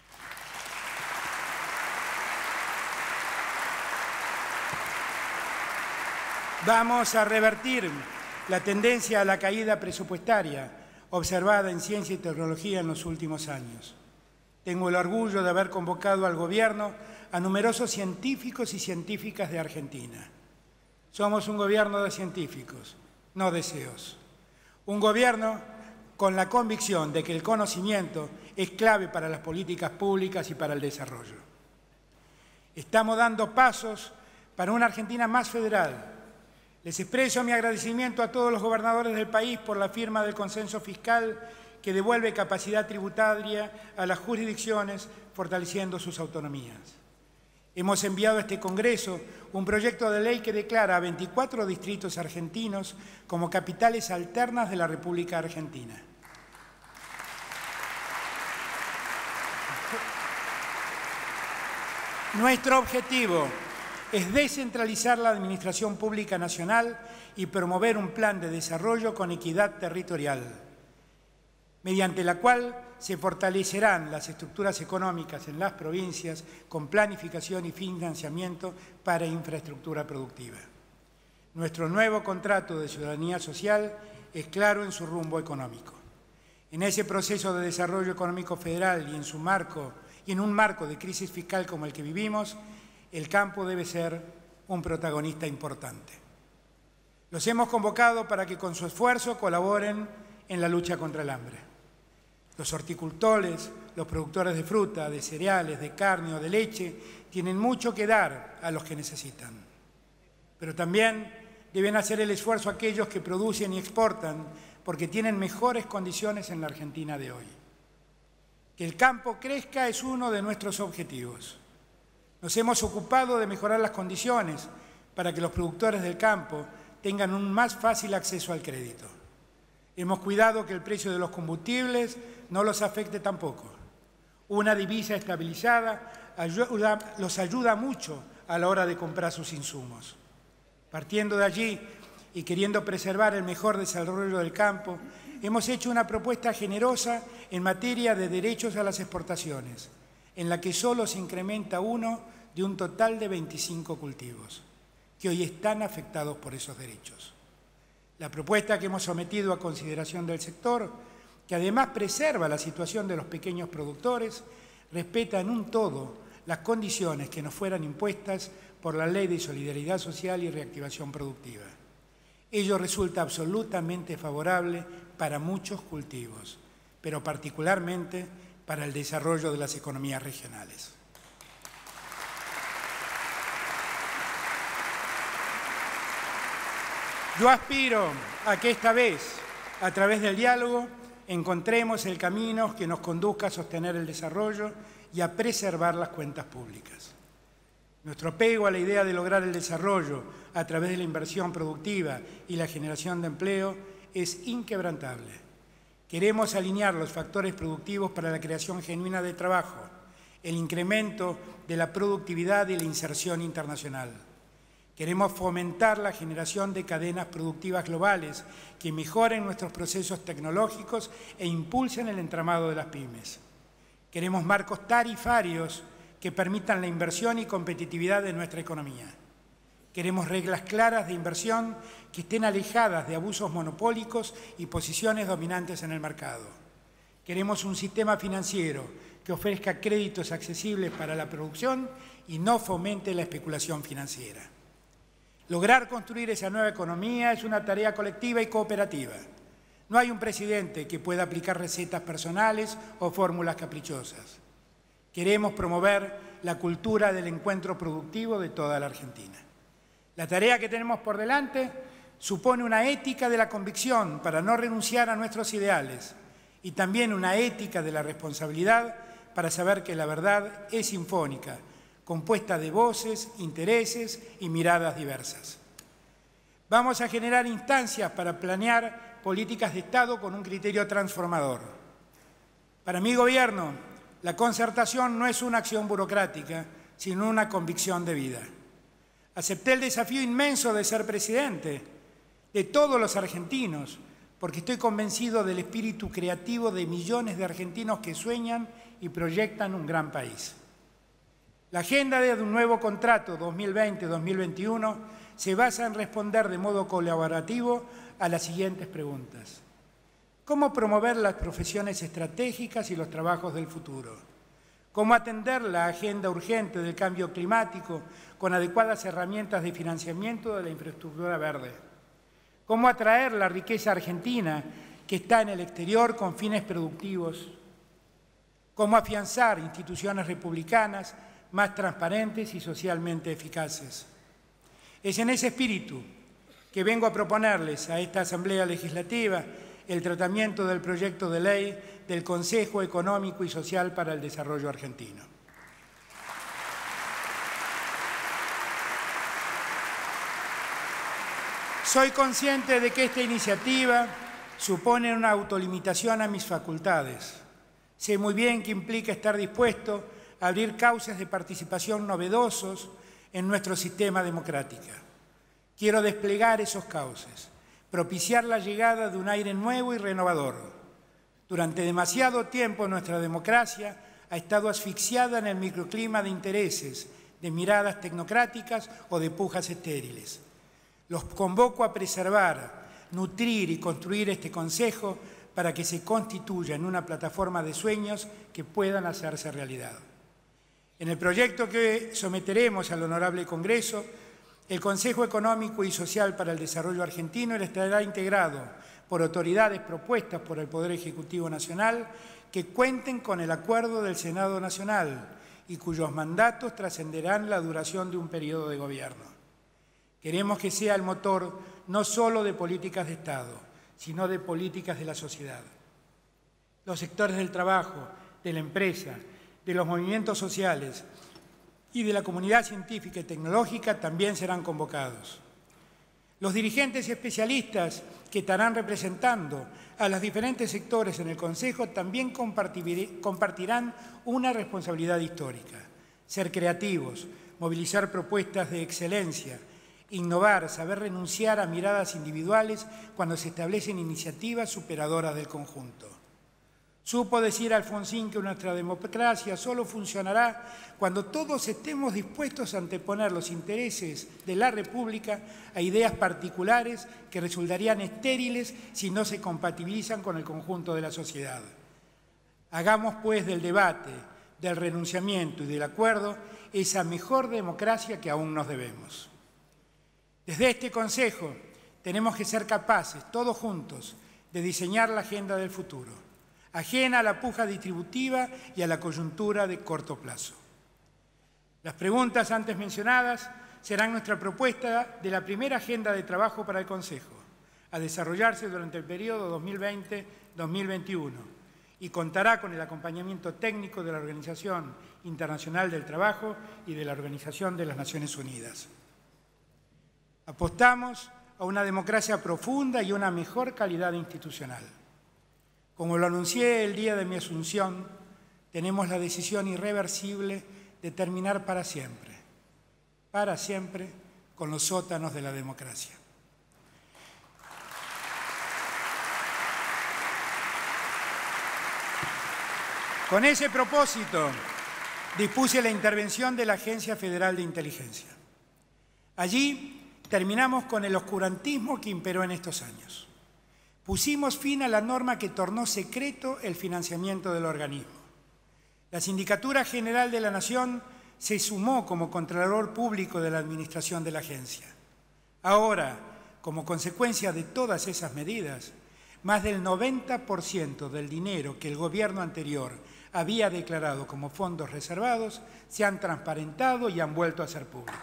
Vamos a revertir la tendencia a la caída presupuestaria observada en ciencia y tecnología en los últimos años. Tengo el orgullo de haber convocado al Gobierno a numerosos científicos y científicas de Argentina. Somos un gobierno de científicos, no de C E Os. Un gobierno con la convicción de que el conocimiento es clave para las políticas públicas y para el desarrollo. Estamos dando pasos para una Argentina más federal. Les expreso mi agradecimiento a todos los gobernadores del país por la firma del consenso fiscal que devuelve capacidad tributaria a las jurisdicciones, fortaleciendo sus autonomías. Hemos enviado a este Congreso un proyecto de ley que declara a veinticuatro distritos argentinos como capitales alternas de la República Argentina. Nuestro objetivo es descentralizar la administración pública nacional y promover un plan de desarrollo con equidad territorial, mediante la cual se fortalecerán las estructuras económicas en las provincias con planificación y financiamiento para infraestructura productiva. Nuestro nuevo contrato de ciudadanía social es claro en su rumbo económico. En ese proceso de desarrollo económico federal y en, su marco, y en un marco de crisis fiscal como el que vivimos, el campo debe ser un protagonista importante. Los hemos convocado para que con su esfuerzo colaboren en la lucha contra el hambre. Los horticultores, los productores de fruta, de cereales, de carne o de leche tienen mucho que dar a los que necesitan. Pero también deben hacer el esfuerzo aquellos que producen y exportan porque tienen mejores condiciones en la Argentina de hoy. Que el campo crezca es uno de nuestros objetivos. Nos hemos ocupado de mejorar las condiciones para que los productores del campo tengan un más fácil acceso al crédito. Hemos cuidado que el precio de los combustibles no los afecte tampoco. Una divisa estabilizada ayuda, los ayuda mucho a la hora de comprar sus insumos. Partiendo de allí y queriendo preservar el mejor desarrollo del campo, hemos hecho una propuesta generosa en materia de derechos a las exportaciones, en la que solo se incrementa uno de un total de veinticinco cultivos, que hoy están afectados por esos derechos. La propuesta que hemos sometido a consideración del sector, que además preserva la situación de los pequeños productores, respeta en un todo las condiciones que nos fueran impuestas por la Ley de Solidaridad Social y Reactivación Productiva. Ello resulta absolutamente favorable para muchos cultivos, pero particularmente para el desarrollo de las economías regionales. Yo aspiro a que esta vez, a través del diálogo, encontremos el camino que nos conduzca a sostener el desarrollo y a preservar las cuentas públicas. Nuestro apego a la idea de lograr el desarrollo a través de la inversión productiva y la generación de empleo es inquebrantable. Queremos alinear los factores productivos para la creación genuina de trabajo, el incremento de la productividad y la inserción internacional. Queremos fomentar la generación de cadenas productivas globales que mejoren nuestros procesos tecnológicos e impulsen el entramado de las pymes. Queremos marcos tarifarios que permitan la inversión y competitividad de nuestra economía. Queremos reglas claras de inversión que estén alejadas de abusos monopólicos y posiciones dominantes en el mercado. Queremos un sistema financiero que ofrezca créditos accesibles para la producción y no fomente la especulación financiera. Lograr construir esa nueva economía es una tarea colectiva y cooperativa. No hay un presidente que pueda aplicar recetas personales o fórmulas caprichosas. Queremos promover la cultura del encuentro productivo de toda la Argentina. La tarea que tenemos por delante supone una ética de la convicción para no renunciar a nuestros ideales y también una ética de la responsabilidad para saber que la verdad es sinfónica, compuesta de voces, intereses y miradas diversas. Vamos a generar instancias para planear políticas de Estado con un criterio transformador. Para mi gobierno, la concertación no es una acción burocrática, sino una convicción de vida. Acepté el desafío inmenso de ser presidente de todos los argentinos, porque estoy convencido del espíritu creativo de millones de argentinos que sueñan y proyectan un gran país. La agenda de un nuevo contrato dos mil veinte dos mil veintiuno se basa en responder de modo colaborativo a las siguientes preguntas. ¿Cómo promover las profesiones estratégicas y los trabajos del futuro? ¿Cómo atender la agenda urgente del cambio climático con adecuadas herramientas de financiamiento de la infraestructura verde? ¿Cómo atraer la riqueza argentina que está en el exterior con fines productivos? ¿Cómo afianzar instituciones republicanas más transparentes y socialmente eficaces? Es en ese espíritu que vengo a proponerles a esta Asamblea Legislativa el tratamiento del proyecto de ley del Consejo Económico y Social para el Desarrollo Argentino. Soy consciente de que esta iniciativa supone una autolimitación a mis facultades. Sé muy bien que implica estar dispuesto a abrir cauces de participación novedosos en nuestro sistema democrático. Quiero desplegar esos cauces, propiciar la llegada de un aire nuevo y renovador. Durante demasiado tiempo nuestra democracia ha estado asfixiada en el microclima de intereses, de miradas tecnocráticas o de pujas estériles. Los convoco a preservar, nutrir y construir este Consejo para que se constituya en una plataforma de sueños que puedan hacerse realidad. En el proyecto que someteremos al Honorable Congreso, el Consejo Económico y Social para el Desarrollo Argentino estará integrado por autoridades propuestas por el Poder Ejecutivo Nacional que cuenten con el acuerdo del Senado Nacional y cuyos mandatos trascenderán la duración de un periodo de gobierno. Queremos que sea el motor no solo de políticas de Estado, sino de políticas de la sociedad. Los sectores del trabajo, de la empresa, de los movimientos sociales y de la comunidad científica y tecnológica también serán convocados. Los dirigentes y especialistas que estarán representando a los diferentes sectores en el Consejo también compartirán una responsabilidad histórica: ser creativos, movilizar propuestas de excelencia, innovar, saber renunciar a miradas individuales cuando se establecen iniciativas superadoras del conjunto. Supo decir Alfonsín que nuestra democracia solo funcionará cuando todos estemos dispuestos a anteponer los intereses de la República a ideas particulares que resultarían estériles si no se compatibilizan con el conjunto de la sociedad. Hagamos, pues, del debate, del renunciamiento y del acuerdo esa mejor democracia que aún nos debemos. Desde este Consejo tenemos que ser capaces, todos juntos, de diseñar la agenda del futuro, ajena a la puja distributiva y a la coyuntura de corto plazo. Las preguntas antes mencionadas serán nuestra propuesta de la primera agenda de trabajo para el Consejo, a desarrollarse durante el periodo dos mil veinte dos mil veintiuno, y contará con el acompañamiento técnico de la Organización Internacional del Trabajo y de la Organización de las Naciones Unidas. Apostamos a una democracia profunda y una mejor calidad institucional. Como lo anuncié el día de mi asunción, tenemos la decisión irreversible de terminar para siempre, para siempre, con los sótanos de la democracia. Con ese propósito, dispuse la intervención de la Agencia Federal de Inteligencia. Allí terminamos con el oscurantismo que imperó en estos años. Pusimos fin a la norma que tornó secreto el financiamiento del organismo. La Sindicatura General de la Nación se sumó como Contralor Público de la Administración de la agencia. Ahora, como consecuencia de todas esas medidas, más del noventa por ciento del dinero que el gobierno anterior había declarado como fondos reservados se han transparentado y han vuelto a ser públicos.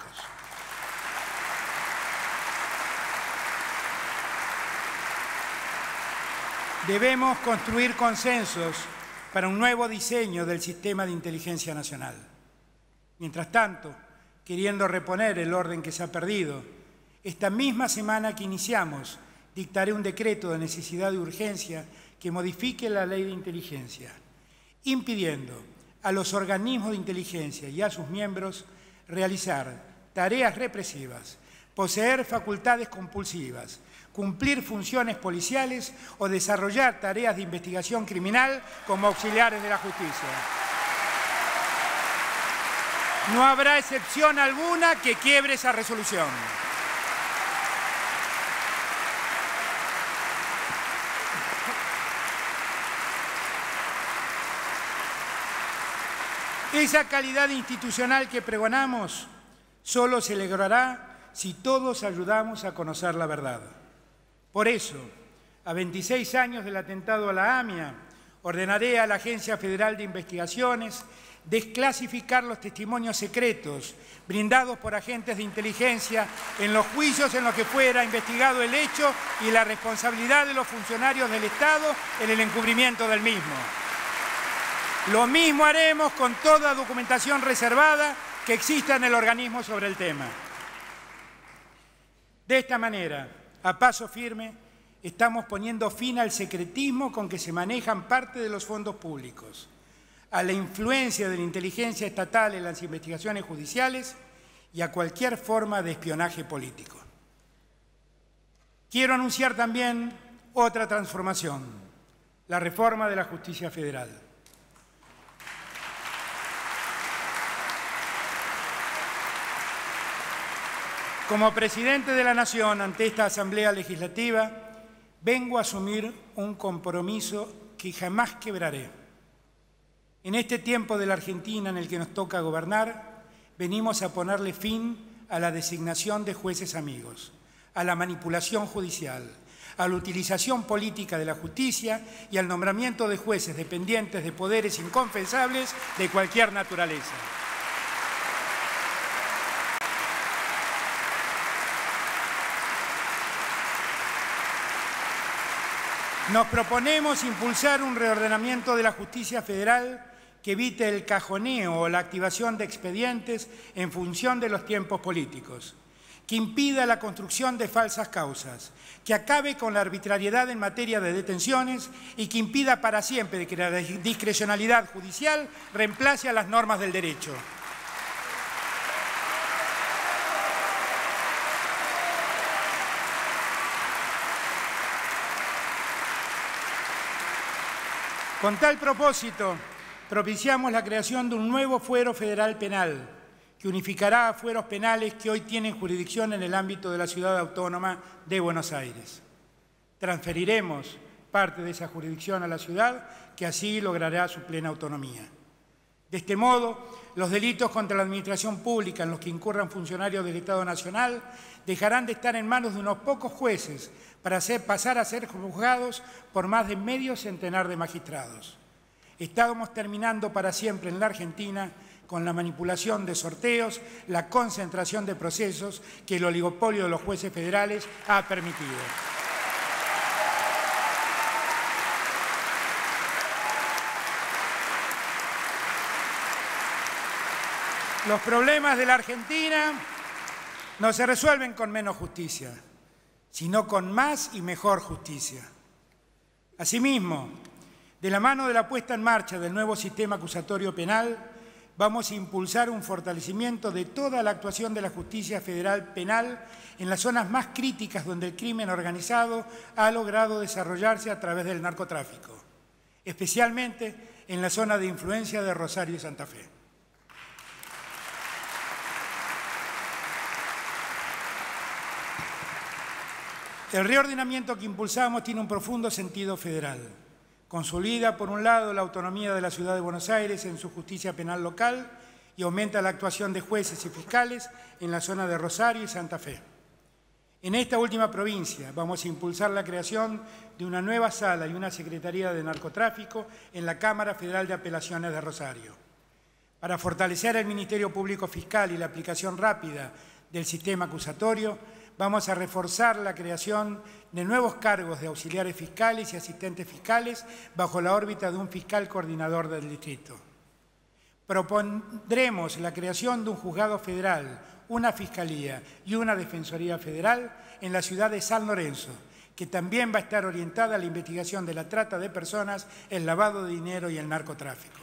Debemos construir consensos para un nuevo diseño del sistema de inteligencia nacional. Mientras tanto, queriendo reponer el orden que se ha perdido, Esta misma semana que iniciamos, dictaré un decreto de necesidad y urgencia que modifique la ley de inteligencia, impidiendo a los organismos de inteligencia y a sus miembros realizar tareas represivas, poseer facultades compulsivas, cumplir funciones policiales o desarrollar tareas de investigación criminal como auxiliares de la justicia. No habrá excepción alguna que quiebre esa resolución. Esa calidad institucional que pregonamos solo se logrará si todos ayudamos a conocer la verdad. Por eso, a veintiséis años del atentado a la AMIA, ordenaré a la Agencia Federal de Investigaciones desclasificar los testimonios secretos brindados por agentes de inteligencia en los juicios en los que fuera investigado el hecho y la responsabilidad de los funcionarios del Estado en el encubrimiento del mismo. Lo mismo haremos con toda documentación reservada que exista en el organismo sobre el tema. De esta manera, a paso firme, estamos poniendo fin al secretismo con que se manejan parte de los fondos públicos, a la influencia de la inteligencia estatal en las investigaciones judiciales y a cualquier forma de espionaje político. Quiero anunciar también otra transformación, la reforma de la justicia federal. Como presidente de la Nación ante esta Asamblea Legislativa, vengo a asumir un compromiso que jamás quebraré. En este tiempo de la Argentina en el que nos toca gobernar, venimos a ponerle fin a la designación de jueces amigos, a la manipulación judicial, a la utilización política de la justicia y al nombramiento de jueces dependientes de poderes inconfesables de cualquier naturaleza. Nos proponemos impulsar un reordenamiento de la justicia federal que evite el cajoneo o la activación de expedientes en función de los tiempos políticos, que impida la construcción de falsas causas, que acabe con la arbitrariedad en materia de detenciones y que impida para siempre que la discrecionalidad judicial reemplace a las normas del derecho. Con tal propósito, propiciamos la creación de un nuevo fuero federal penal que unificará a fueros penales que hoy tienen jurisdicción en el ámbito de la Ciudad Autónoma de Buenos Aires. Transferiremos parte de esa jurisdicción a la ciudad, que así logrará su plena autonomía. De este modo, los delitos contra la administración pública en los que incurran funcionarios del Estado Nacional dejarán de estar en manos de unos pocos jueces para hacer, pasar a ser juzgados por más de medio centenar de magistrados. Estamos terminando para siempre en la Argentina con la manipulación de sorteos, la concentración de procesos que el oligopolio de los jueces federales ha permitido. Los problemas de la Argentina no se resuelven con menos justicia, sino con más y mejor justicia. Asimismo, de la mano de la puesta en marcha del nuevo sistema acusatorio penal, vamos a impulsar un fortalecimiento de toda la actuación de la justicia federal penal en las zonas más críticas donde el crimen organizado ha logrado desarrollarse a través del narcotráfico, especialmente en la zona de influencia de Rosario y Santa Fe. El reordenamiento que impulsamos tiene un profundo sentido federal. Consolida, por un lado, la autonomía de la Ciudad de Buenos Aires en su justicia penal local y aumenta la actuación de jueces y fiscales en la zona de Rosario y Santa Fe. En esta última provincia vamos a impulsar la creación de una nueva sala y una secretaría de narcotráfico en la Cámara Federal de Apelaciones de Rosario. Para fortalecer el Ministerio Público Fiscal y la aplicación rápida del sistema acusatorio, vamos a reforzar la creación de nuevos cargos de auxiliares fiscales y asistentes fiscales bajo la órbita de un fiscal coordinador del distrito. Propondremos la creación de un juzgado federal, una fiscalía y una defensoría federal en la ciudad de San Lorenzo, que también va a estar orientada a la investigación de la trata de personas, el lavado de dinero y el narcotráfico.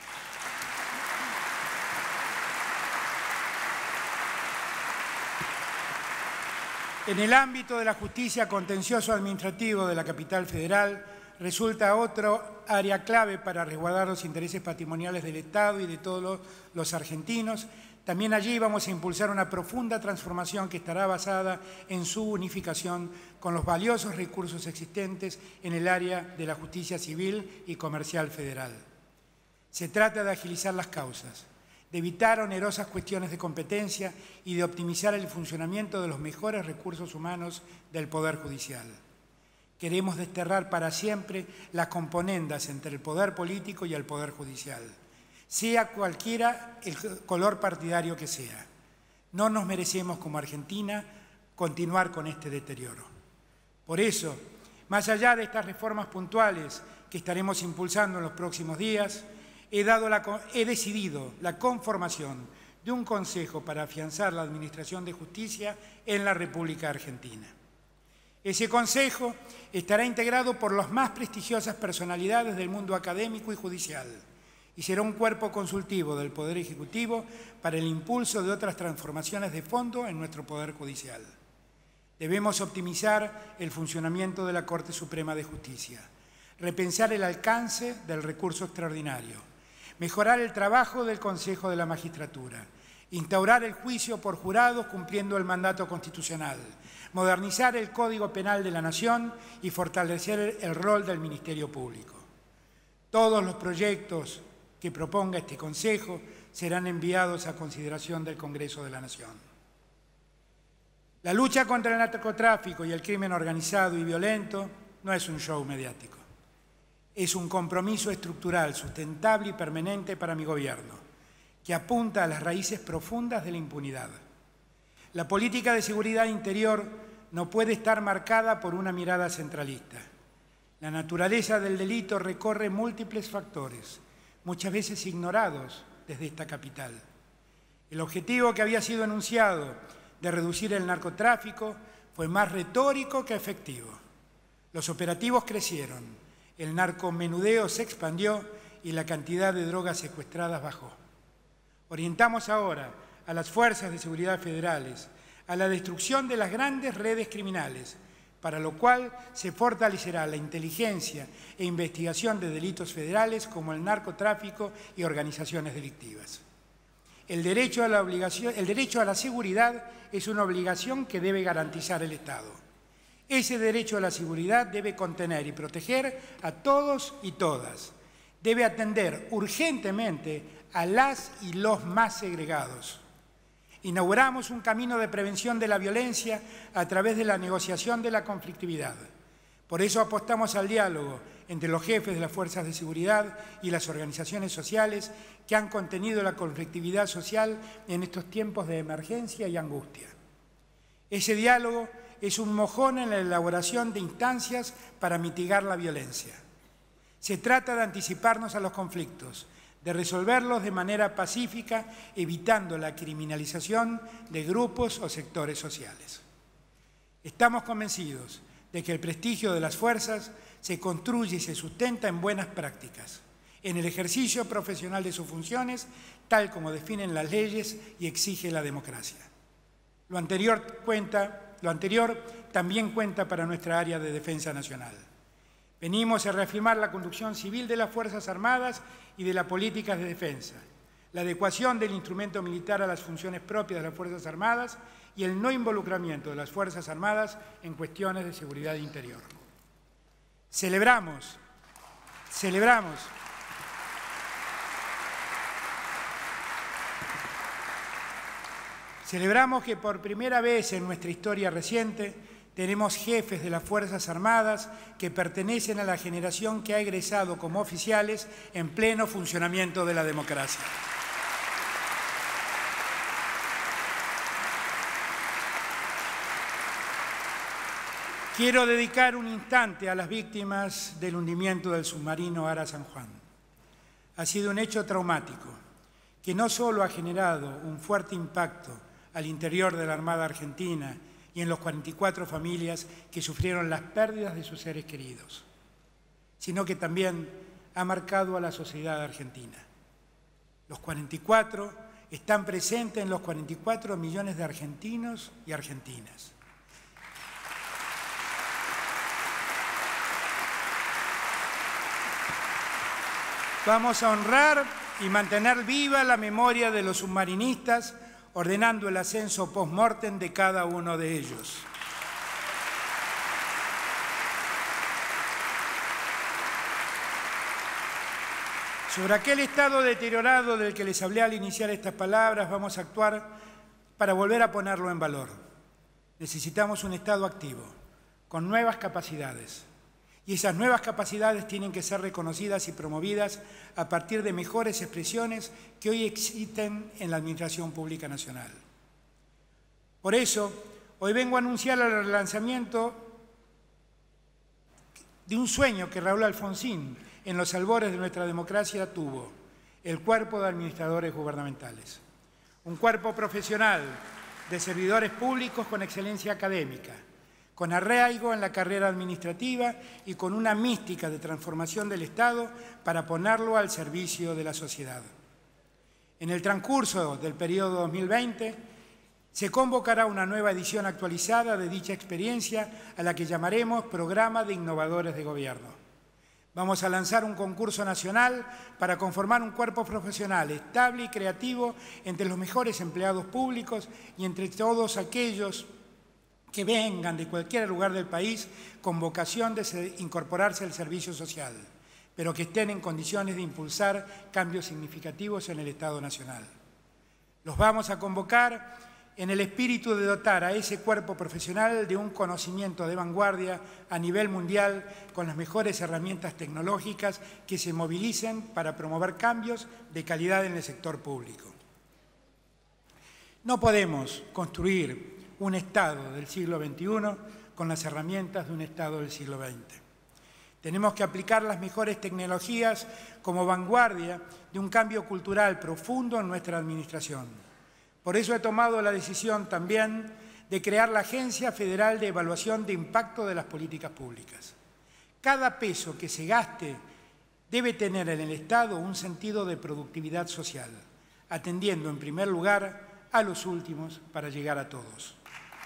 En el ámbito de la justicia contencioso-administrativo de la capital federal, resulta otro área clave para resguardar los intereses patrimoniales del Estado y de todos los, los argentinos. También allí vamos a impulsar una profunda transformación que estará basada en su unificación con los valiosos recursos existentes en el área de la justicia civil y comercial federal. Se trata de agilizar las causas, de evitar onerosas cuestiones de competencia y de optimizar el funcionamiento de los mejores recursos humanos del Poder Judicial. Queremos desterrar para siempre las componendas entre el poder político y el Poder Judicial, sea cualquiera el color partidario que sea. No nos merecemos como Argentina continuar con este deterioro. Por eso, más allá de estas reformas puntuales que estaremos impulsando en los próximos días, he, dado la, he decidido la conformación de un Consejo para afianzar la Administración de Justicia en la República Argentina. Ese Consejo estará integrado por las más prestigiosas personalidades del mundo académico y judicial y será un cuerpo consultivo del Poder Ejecutivo para el impulso de otras transformaciones de fondo en nuestro Poder Judicial. Debemos optimizar el funcionamiento de la Corte Suprema de Justicia, repensar el alcance del recurso extraordinario, mejorar el trabajo del Consejo de la Magistratura, instaurar el juicio por jurados cumpliendo el mandato constitucional, modernizar el Código Penal de la Nación y fortalecer el rol del Ministerio Público. Todos los proyectos que proponga este Consejo serán enviados a consideración del Congreso de la Nación. La lucha contra el narcotráfico y el crimen organizado y violento no es un show mediático. Es un compromiso estructural, sustentable y permanente para mi gobierno, que apunta a las raíces profundas de la impunidad. La política de seguridad interior no puede estar marcada por una mirada centralista. La naturaleza del delito recorre múltiples factores, muchas veces ignorados desde esta capital. El objetivo que había sido enunciado de reducir el narcotráfico fue más retórico que efectivo. Los operativos crecieron, el narcomenudeo se expandió y la cantidad de drogas secuestradas bajó. Orientamos ahora a las fuerzas de seguridad federales a la destrucción de las grandes redes criminales, para lo cual se fortalecerá la inteligencia e investigación de delitos federales como el narcotráfico y organizaciones delictivas. El derecho a la obligación, el derecho a la seguridad es una obligación que debe garantizar el Estado. Ese derecho a la seguridad debe contener y proteger a todos y todas. Debe atender urgentemente a las y los más segregados. Inauguramos un camino de prevención de la violencia a través de la negociación de la conflictividad. Por eso apostamos al diálogo entre los jefes de las fuerzas de seguridad y las organizaciones sociales que han contenido la conflictividad social en estos tiempos de emergencia y angustia. Ese diálogo es un mojón en la elaboración de instancias para mitigar la violencia. Se trata de anticiparnos a los conflictos, de resolverlos de manera pacífica, evitando la criminalización de grupos o sectores sociales. Estamos convencidos de que el prestigio de las fuerzas se construye y se sustenta en buenas prácticas, en el ejercicio profesional de sus funciones, tal como definen las leyes y exige la democracia. Lo anterior, cuenta, lo anterior también cuenta para nuestra área de defensa nacional. Venimos a reafirmar la conducción civil de las Fuerzas Armadas y de las políticas de defensa, la adecuación del instrumento militar a las funciones propias de las Fuerzas Armadas y el no involucramiento de las Fuerzas Armadas en cuestiones de seguridad interior. Celebramos, celebramos, celebramos que por primera vez en nuestra historia reciente tenemos jefes de las Fuerzas Armadas que pertenecen a la generación que ha egresado como oficiales en pleno funcionamiento de la democracia. Quiero dedicar un instante a las víctimas del hundimiento del submarino Ara San Juan. Ha sido un hecho traumático. que no solo ha generado un fuerte impacto al interior de la Armada Argentina y en los cuarenta y cuatro familias que sufrieron las pérdidas de sus seres queridos, sino que también ha marcado a la sociedad argentina. Los cuarenta y cuatro están presentes en los cuarenta y cuatro millones de argentinos y argentinas. Vamos a honrar y mantener viva la memoria de los submarinistas, ordenando el ascenso post-mortem de cada uno de ellos. Sobre aquel estado deteriorado del que les hablé al iniciar estas palabras, vamos a actuar para volver a ponerlo en valor. Necesitamos un Estado activo, con nuevas capacidades. Y esas nuevas capacidades tienen que ser reconocidas y promovidas a partir de mejores expresiones que hoy existen en la Administración Pública Nacional. Por eso, hoy vengo a anunciar el relanzamiento de un sueño que Raúl Alfonsín, en los albores de nuestra democracia, tuvo: el Cuerpo de Administradores Gubernamentales. Un cuerpo profesional de servidores públicos con excelencia académica, con arraigo en la carrera administrativa y con una mística de transformación del Estado para ponerlo al servicio de la sociedad. En el transcurso del periodo dos mil veinte, se convocará una nueva edición actualizada de dicha experiencia a la que llamaremos Programa de Innovadores de Gobierno. Vamos a lanzar un concurso nacional para conformar un cuerpo profesional estable y creativo entre los mejores empleados públicos y entre todos aquellos que vengan de cualquier lugar del país con vocación de incorporarse al servicio social, pero que estén en condiciones de impulsar cambios significativos en el Estado Nacional. Los vamos a convocar en el espíritu de dotar a ese cuerpo profesional de un conocimiento de vanguardia a nivel mundial con las mejores herramientas tecnológicas que se movilicen para promover cambios de calidad en el sector público. No podemos construir un Estado del siglo veintiuno con las herramientas de un Estado del siglo veinte. Tenemos que aplicar las mejores tecnologías como vanguardia de un cambio cultural profundo en nuestra administración. Por eso he tomado la decisión también de crear la Agencia Federal de Evaluación de Impacto de las Políticas Públicas. Cada peso que se gaste debe tener en el Estado un sentido de productividad social, atendiendo en primer lugar a los últimos para llegar a todos.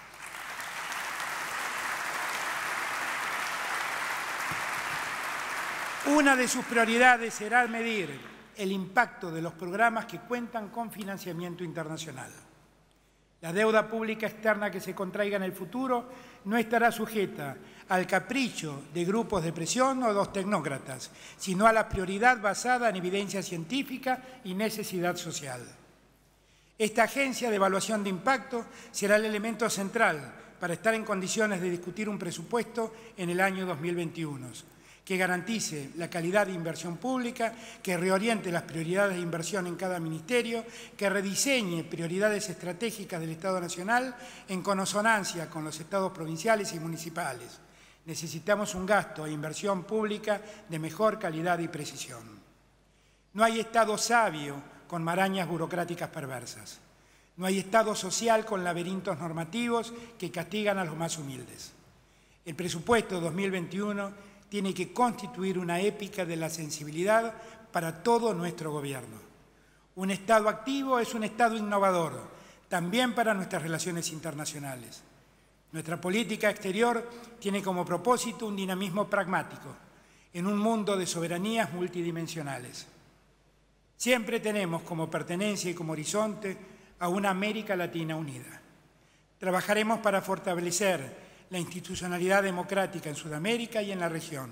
Una de sus prioridades será medir el impacto de los programas que cuentan con financiamiento internacional. La deuda pública externa que se contraiga en el futuro no estará sujeta al capricho de grupos de presión o de tecnócratas, sino a la prioridad basada en evidencia científica y necesidad social. Esta agencia de evaluación de impacto será el elemento central para estar en condiciones de discutir un presupuesto en el año dos mil veintiuno. Que garantice la calidad de inversión pública, que reoriente las prioridades de inversión en cada ministerio, que rediseñe prioridades estratégicas del Estado Nacional en consonancia con los estados provinciales y municipales. Necesitamos un gasto e inversión pública de mejor calidad y precisión. No hay Estado sabio con marañas burocráticas perversas. No hay Estado social con laberintos normativos que castigan a los más humildes. El presupuesto dos mil veintiuno tiene que constituir una épica de la sensibilidad para todo nuestro gobierno. Un Estado activo es un Estado innovador, también para nuestras relaciones internacionales. Nuestra política exterior tiene como propósito un dinamismo pragmático en un mundo de soberanías multidimensionales. Siempre tenemos como pertenencia y como horizonte a una América Latina unida. Trabajaremos para fortalecer la institucionalidad democrática en Sudamérica y en la región.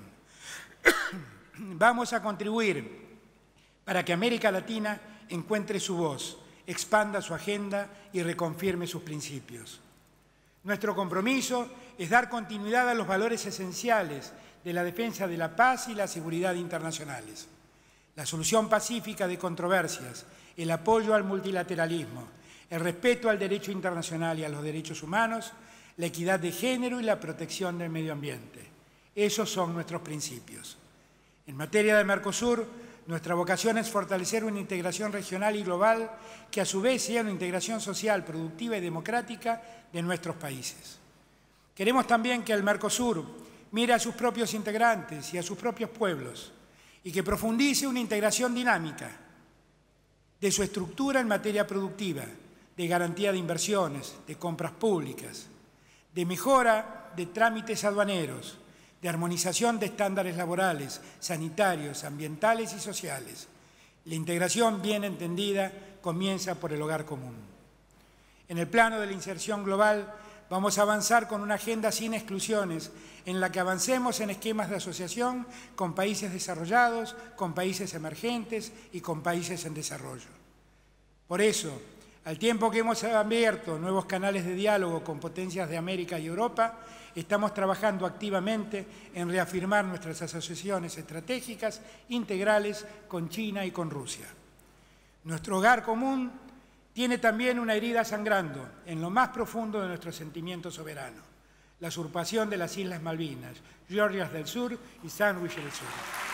Vamos a contribuir para que América Latina encuentre su voz, expanda su agenda y reconfirme sus principios. Nuestro compromiso es dar continuidad a los valores esenciales de la defensa de la paz y la seguridad internacionales, la solución pacífica de controversias, el apoyo al multilateralismo, el respeto al derecho internacional y a los derechos humanos, la equidad de género y la protección del medio ambiente. Esos son nuestros principios. En materia de Mercosur, Nuestra vocación es fortalecer una integración regional y global que a su vez sea una integración social, productiva y democrática de nuestros países. Queremos también que el Mercosur mire a sus propios integrantes y a sus propios pueblos y que profundice una integración dinámica de su estructura en materia productiva, de garantía de inversiones, de compras públicas, de mejora de trámites aduaneros, de armonización de estándares laborales, sanitarios, ambientales y sociales. La integración bien entendida comienza por el hogar común. En el plano de la inserción global, vamos a avanzar con una agenda sin exclusiones, en la que avancemos en esquemas de asociación con países desarrollados, con países emergentes y con países en desarrollo. Por eso, al tiempo que hemos abierto nuevos canales de diálogo con potencias de América y Europa, estamos trabajando activamente en reafirmar nuestras asociaciones estratégicas integrales con China y con Rusia. Nuestro hogar común tiene también una herida sangrando en lo más profundo de nuestro sentimiento soberano, la usurpación de las Islas Malvinas, Georgias del Sur y Sandwich del Sur.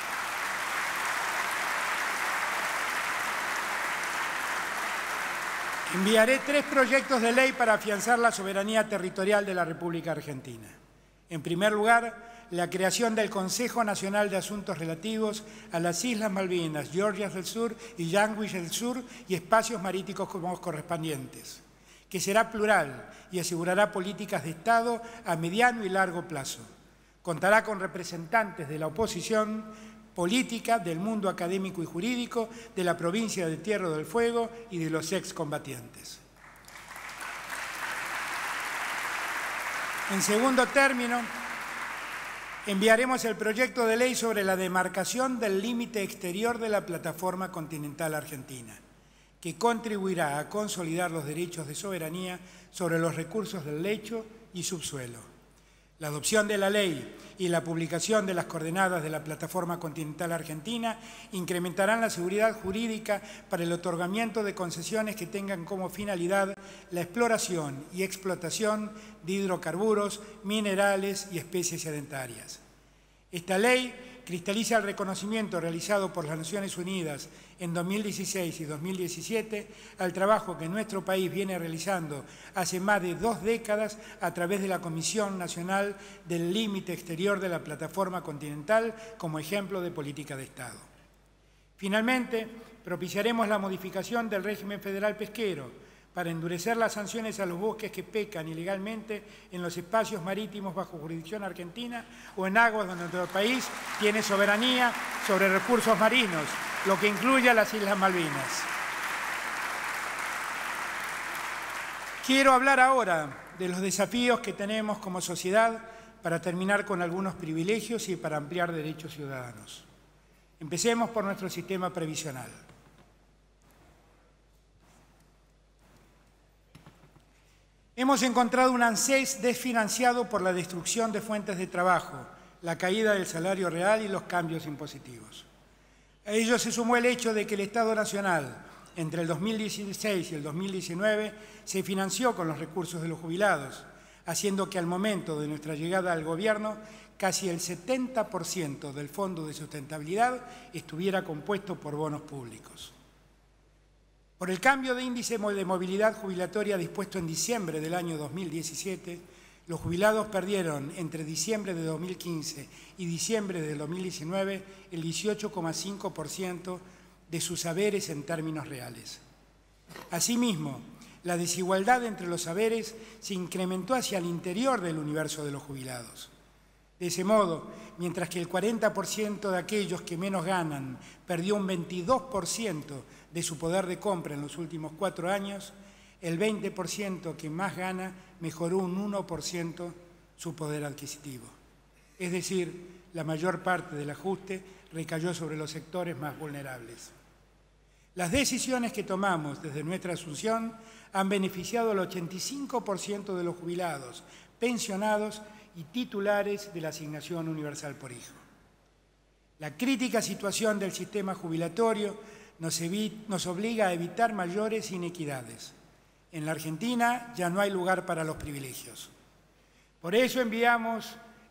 Enviaré tres proyectos de ley para afianzar la soberanía territorial de la República Argentina. En primer lugar, la creación del Consejo Nacional de Asuntos Relativos a las Islas Malvinas, Georgias del Sur y Sandwich del Sur y espacios marítimos correspondientes, que será plural y asegurará políticas de Estado a mediano y largo plazo. Contará con representantes de la oposición política, del mundo académico y jurídico, de la provincia de Tierra del Fuego y de los excombatientes. En segundo término, enviaremos el proyecto de ley sobre la demarcación del límite exterior de la plataforma continental argentina, que contribuirá a consolidar los derechos de soberanía sobre los recursos del lecho y subsuelo. La adopción de la ley y la publicación de las coordenadas de la Plataforma Continental Argentina incrementarán la seguridad jurídica para el otorgamiento de concesiones que tengan como finalidad la exploración y explotación de hidrocarburos, minerales y especies sedentarias. Esta ley cristaliza el reconocimiento realizado por las Naciones Unidas en dos mil dieciséis y dos mil diecisiete al trabajo que nuestro país viene realizando hace más de dos décadas a través de la Comisión Nacional del Límite Exterior de la Plataforma Continental como ejemplo de política de Estado. Finalmente, propiciaremos la modificación del régimen federal pesquero para endurecer las sanciones a los buques que pescan ilegalmente en los espacios marítimos bajo jurisdicción argentina o en aguas donde nuestro país tiene soberanía sobre recursos marinos, lo que incluye a las Islas Malvinas. Quiero hablar ahora de los desafíos que tenemos como sociedad para terminar con algunos privilegios y para ampliar derechos ciudadanos. Empecemos por nuestro sistema previsional. Hemos encontrado un ANSES desfinanciado por la destrucción de fuentes de trabajo, la caída del salario real y los cambios impositivos. A ello se sumó el hecho de que el Estado Nacional, entre el dos mil dieciséis y el dos mil diecinueve, se financió con los recursos de los jubilados, haciendo que al momento de nuestra llegada al gobierno, casi el setenta por ciento del Fondo de Sustentabilidad estuviera compuesto por bonos públicos. Por el cambio de índice de movilidad jubilatoria dispuesto en diciembre del año dos mil diecisiete, los jubilados perdieron entre diciembre de dos mil quince y diciembre de dos mil diecinueve el dieciocho coma cinco por ciento de sus saberes en términos reales. Asimismo, la desigualdad entre los saberes se incrementó hacia el interior del universo de los jubilados. De ese modo, mientras que el cuarenta por ciento de aquellos que menos ganan perdió un veintidós por ciento de su poder de compra en los últimos cuatro años, el veinte por ciento que más gana mejoró un uno por ciento su poder adquisitivo. Es decir, la mayor parte del ajuste recayó sobre los sectores más vulnerables. Las decisiones que tomamos desde nuestra asunción han beneficiado al ochenta y cinco por ciento de los jubilados, pensionados y titulares de la asignación universal por hijo. La crítica situación del sistema jubilatorio nos, nos obliga a evitar mayores inequidades. En la Argentina ya no hay lugar para los privilegios. Por eso enviamos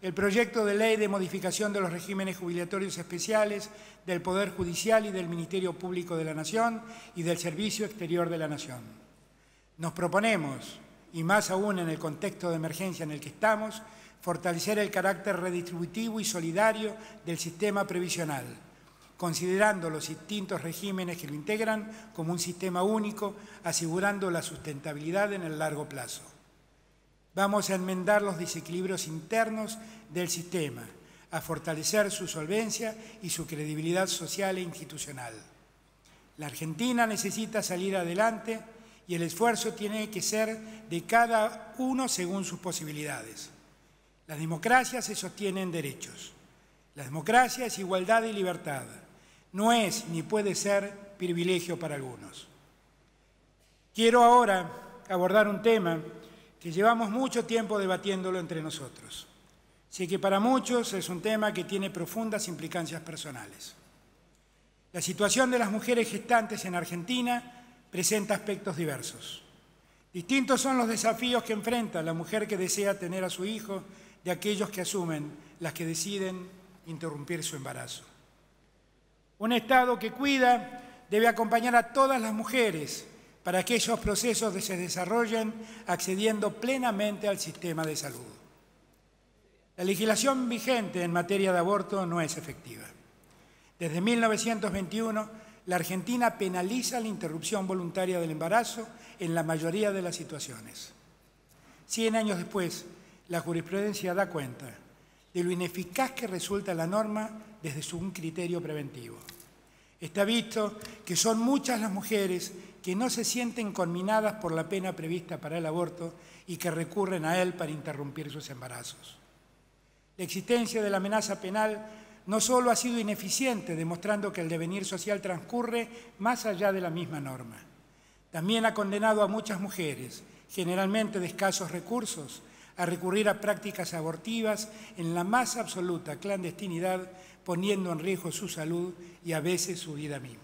el proyecto de ley de modificación de los regímenes jubilatorios especiales del Poder Judicial y del Ministerio Público de la Nación y del Servicio Exterior de la Nación. Nos proponemos, y más aún en el contexto de emergencia en el que estamos, fortalecer el carácter redistributivo y solidario del sistema previsional, considerando los distintos regímenes que lo integran como un sistema único, asegurando la sustentabilidad en el largo plazo. Vamos a enmendar los desequilibrios internos del sistema, a fortalecer su solvencia y su credibilidad social e institucional. La Argentina necesita salir adelante y el esfuerzo tiene que ser de cada uno según sus posibilidades. La democracia se sostiene en derechos. La democracia es igualdad y libertad. No es ni puede ser privilegio para algunos. Quiero ahora abordar un tema que llevamos mucho tiempo debatiéndolo entre nosotros. Sé que para muchos es un tema que tiene profundas implicancias personales. La situación de las mujeres gestantes en Argentina presenta aspectos diversos. Distintos son los desafíos que enfrenta la mujer que desea tener a su hijo de aquellos que asumen las que deciden interrumpir su embarazo. Un Estado que cuida debe acompañar a todas las mujeres para que esos procesos se desarrollen accediendo plenamente al sistema de salud. La legislación vigente en materia de aborto no es efectiva. Desde mil novecientos veintiuno, la Argentina penaliza la interrupción voluntaria del embarazo en la mayoría de las situaciones. Cien años después, la jurisprudencia da cuenta de lo ineficaz que resulta la norma desde su criterio preventivo. Está visto que son muchas las mujeres que no se sienten conminadas por la pena prevista para el aborto y que recurren a él para interrumpir sus embarazos. La existencia de la amenaza penal no solo ha sido ineficiente, demostrando que el devenir social transcurre más allá de la misma norma. También ha condenado a muchas mujeres, generalmente de escasos recursos, a recurrir a prácticas abortivas en la más absoluta clandestinidad, poniendo en riesgo su salud y a veces su vida misma.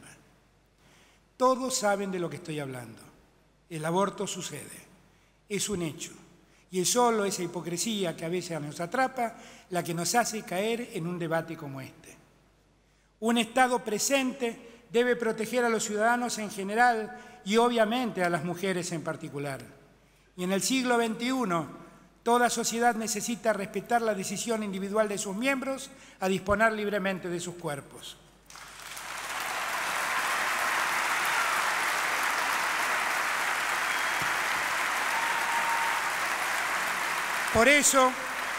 Todos saben de lo que estoy hablando. El aborto sucede, es un hecho, y es solo esa hipocresía que a veces nos atrapa la que nos hace caer en un debate como este. Un Estado presente debe proteger a los ciudadanos en general y obviamente a las mujeres en particular. Y en el siglo veintiuno, toda sociedad necesita respetar la decisión individual de sus miembros a disponer libremente de sus cuerpos. Por eso,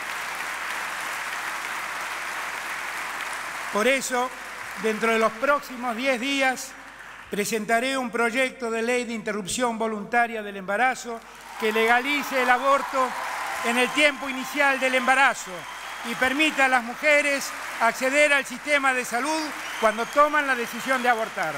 por eso, dentro de los próximos diez días, presentaré un proyecto de ley de interrupción voluntaria del embarazo que legalice el aborto en el tiempo inicial del embarazo y permita a las mujeres acceder al sistema de salud cuando toman la decisión de abortar.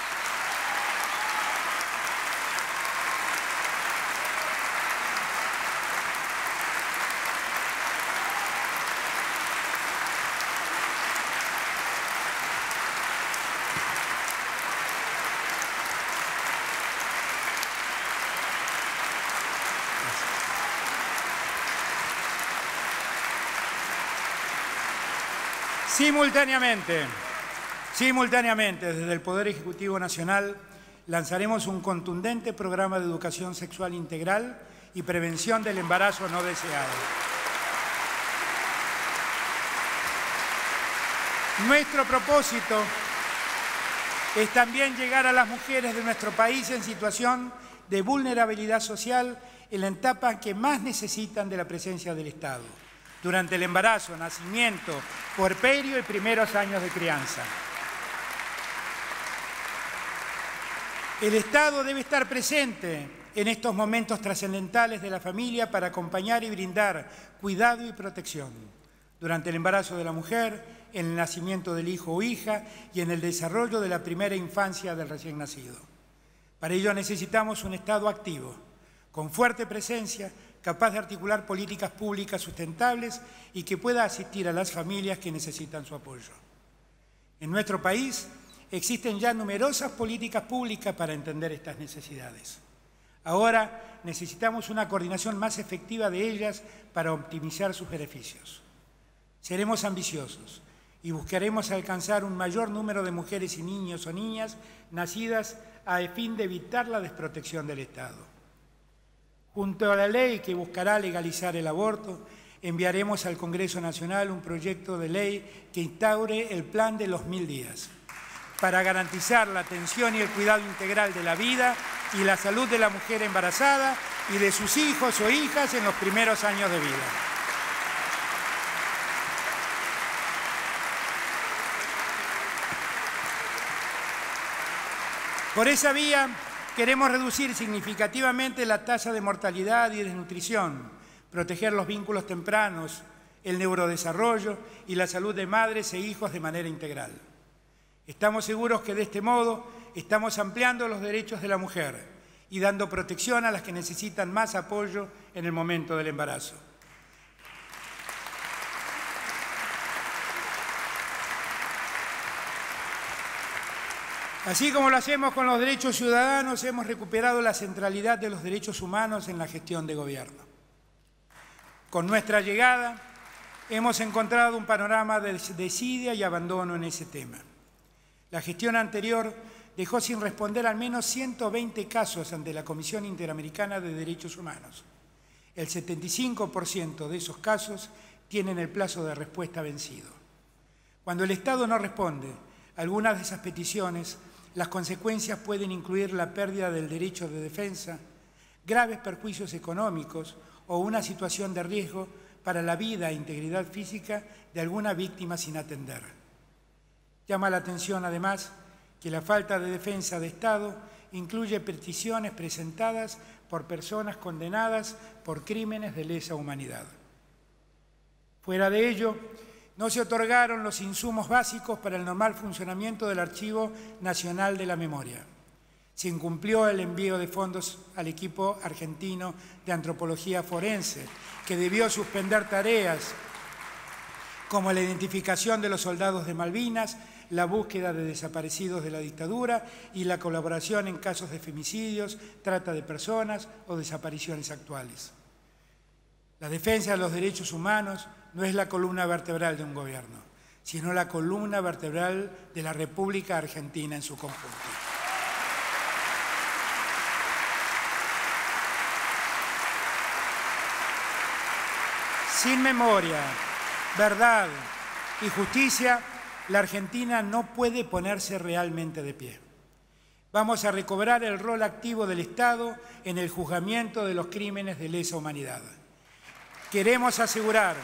Simultáneamente, simultáneamente, desde el Poder Ejecutivo Nacional, lanzaremos un contundente programa de educación sexual integral y prevención del embarazo no deseado. Nuestro propósito es también llegar a las mujeres de nuestro país en situación de vulnerabilidad social en la etapa que más necesitan de la presencia del Estado, durante el embarazo, nacimiento, puerperio y primeros años de crianza. El Estado debe estar presente en estos momentos trascendentales de la familia para acompañar y brindar cuidado y protección durante el embarazo de la mujer, en el nacimiento del hijo o hija y en el desarrollo de la primera infancia del recién nacido. Para ello necesitamos un Estado activo, con fuerte presencia, capaz de articular políticas públicas sustentables y que pueda asistir a las familias que necesitan su apoyo. En nuestro país existen ya numerosas políticas públicas para entender estas necesidades. Ahora necesitamos una coordinación más efectiva de ellas para optimizar sus beneficios. Seremos ambiciosos y buscaremos alcanzar un mayor número de mujeres y niños o niñas nacidas a fin de evitar la desprotección del Estado. Junto a la ley que buscará legalizar el aborto, enviaremos al Congreso Nacional un proyecto de ley que instaure el plan de los mil días para garantizar la atención y el cuidado integral de la vida y la salud de la mujer embarazada y de sus hijos o hijas en los primeros años de vida. Por esa vía queremos reducir significativamente la tasa de mortalidad y desnutrición, proteger los vínculos tempranos, el neurodesarrollo y la salud de madres e hijos de manera integral. Estamos seguros que de este modo estamos ampliando los derechos de la mujer y dando protección a las que necesitan más apoyo en el momento del embarazo. Así como lo hacemos con los derechos ciudadanos, hemos recuperado la centralidad de los derechos humanos en la gestión de gobierno. Con nuestra llegada, hemos encontrado un panorama de desidia y abandono en ese tema. La gestión anterior dejó sin responder al menos ciento veinte casos ante la Comisión Interamericana de Derechos Humanos. El setenta y cinco por ciento de esos casos tienen el plazo de respuesta vencido. Cuando el Estado no responde a algunas de esas peticiones, las consecuencias pueden incluir la pérdida del derecho de defensa, graves perjuicios económicos o una situación de riesgo para la vida e integridad física de alguna víctima sin atender. Llama la atención, además, que la falta de defensa de Estado incluye peticiones presentadas por personas condenadas por crímenes de lesa humanidad. Fuera de ello, no se otorgaron los insumos básicos para el normal funcionamiento del Archivo Nacional de la Memoria. Se incumplió el envío de fondos al equipo argentino de antropología forense, que debió suspender tareas como la identificación de los soldados de Malvinas, la búsqueda de desaparecidos de la dictadura y la colaboración en casos de femicidios, trata de personas o desapariciones actuales. La defensa de los derechos humanos no es la columna vertebral de un gobierno, sino la columna vertebral de la República Argentina en su conjunto. Sin memoria, verdad y justicia, la Argentina no puede ponerse realmente de pie. Vamos a recobrar el rol activo del Estado en el juzgamiento de los crímenes de lesa humanidad. Queremos asegurar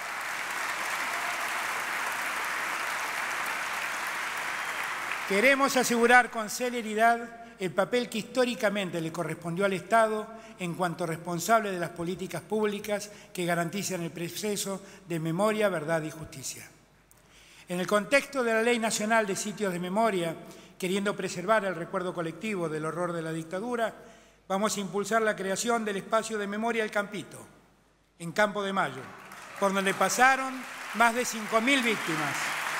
Queremos asegurar con celeridad el papel que históricamente le correspondió al Estado en cuanto responsable de las políticas públicas que garantizan el proceso de memoria, verdad y justicia. En el contexto de la Ley Nacional de Sitios de Memoria, queriendo preservar el recuerdo colectivo del horror de la dictadura, vamos a impulsar la creación del espacio de memoria El Campito, en Campo de Mayo, por donde pasaron más de cinco mil víctimas.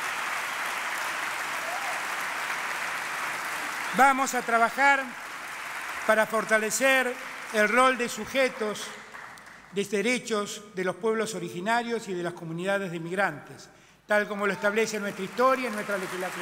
Vamos a trabajar para fortalecer el rol de sujetos de derechos de los pueblos originarios y de las comunidades de migrantes, tal como lo establece nuestra historia y nuestra legislación.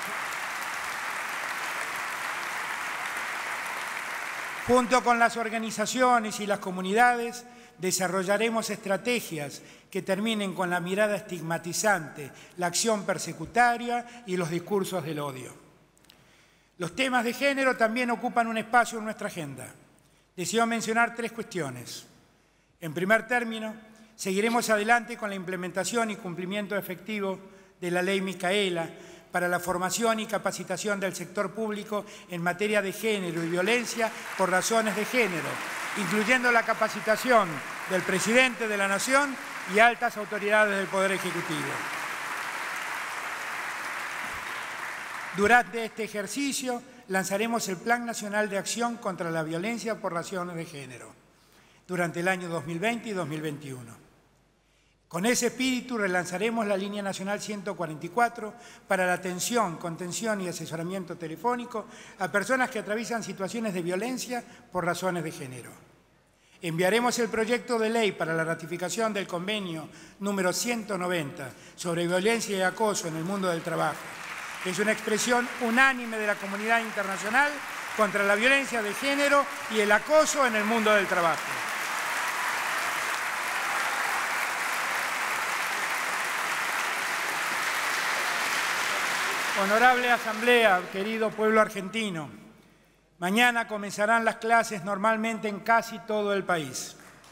Junto con las organizaciones y las comunidades, desarrollaremos estrategias que terminen con la mirada estigmatizante, la acción persecutoria y los discursos del odio. Los temas de género también ocupan un espacio en nuestra agenda. Deseo mencionar tres cuestiones. En primer término, seguiremos adelante con la implementación y cumplimiento efectivo de la Ley Micaela para la formación y capacitación del sector público en materia de género y violencia por razones de género, incluyendo la capacitación del presidente de la Nación y altas autoridades del Poder Ejecutivo. Durante este ejercicio lanzaremos el Plan Nacional de Acción contra la Violencia por Razones de Género durante el año dos mil veinte y dos mil veintiuno. Con ese espíritu relanzaremos la Línea Nacional ciento cuarenta y cuatro para la atención, contención y asesoramiento telefónico a personas que atraviesan situaciones de violencia por razones de género. Enviaremos el proyecto de ley para la ratificación del convenio número ciento noventa sobre violencia y acoso en el mundo del trabajo. Es una expresión unánime de la comunidad internacional contra la violencia de género y el acoso en el mundo del trabajo. Honorable Asamblea, querido pueblo argentino, mañana comenzarán las clases normalmente en casi todo el país.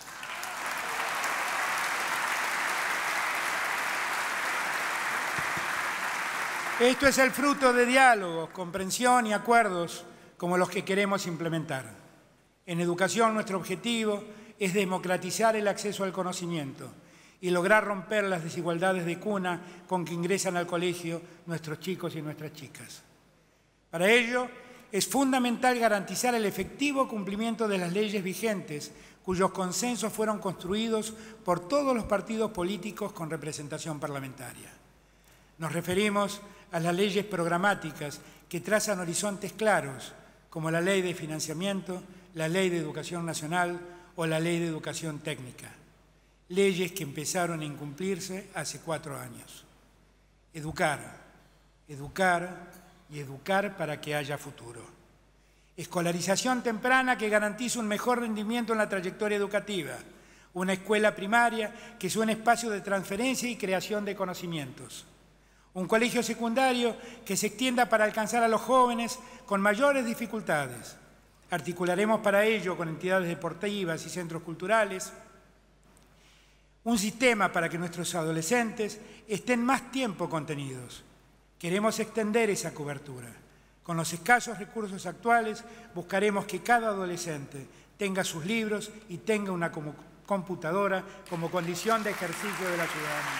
Esto es el fruto de diálogos, comprensión y acuerdos como los que queremos implementar. En educación, nuestro objetivo es democratizar el acceso al conocimiento y lograr romper las desigualdades de cuna con que ingresan al colegio nuestros chicos y nuestras chicas. Para ello, es fundamental garantizar el efectivo cumplimiento de las leyes vigentes, cuyos consensos fueron construidos por todos los partidos políticos con representación parlamentaria. Nos referimos a las leyes programáticas que trazan horizontes claros, como la Ley de Financiamiento, la Ley de Educación Nacional o la Ley de Educación Técnica. Leyes que empezaron a incumplirse hace cuatro años. Educar, educar y educar para que haya futuro. Escolarización temprana que garantice un mejor rendimiento en la trayectoria educativa. Una escuela primaria que sea un espacio de transferencia y creación de conocimientos. Un colegio secundario que se extienda para alcanzar a los jóvenes con mayores dificultades. Articularemos para ello con entidades deportivas y centros culturales un sistema para que nuestros adolescentes estén más tiempo contenidos. Queremos extender esa cobertura. Con los escasos recursos actuales, buscaremos que cada adolescente tenga sus libros y tenga una computadora como condición de ejercicio de la ciudadanía.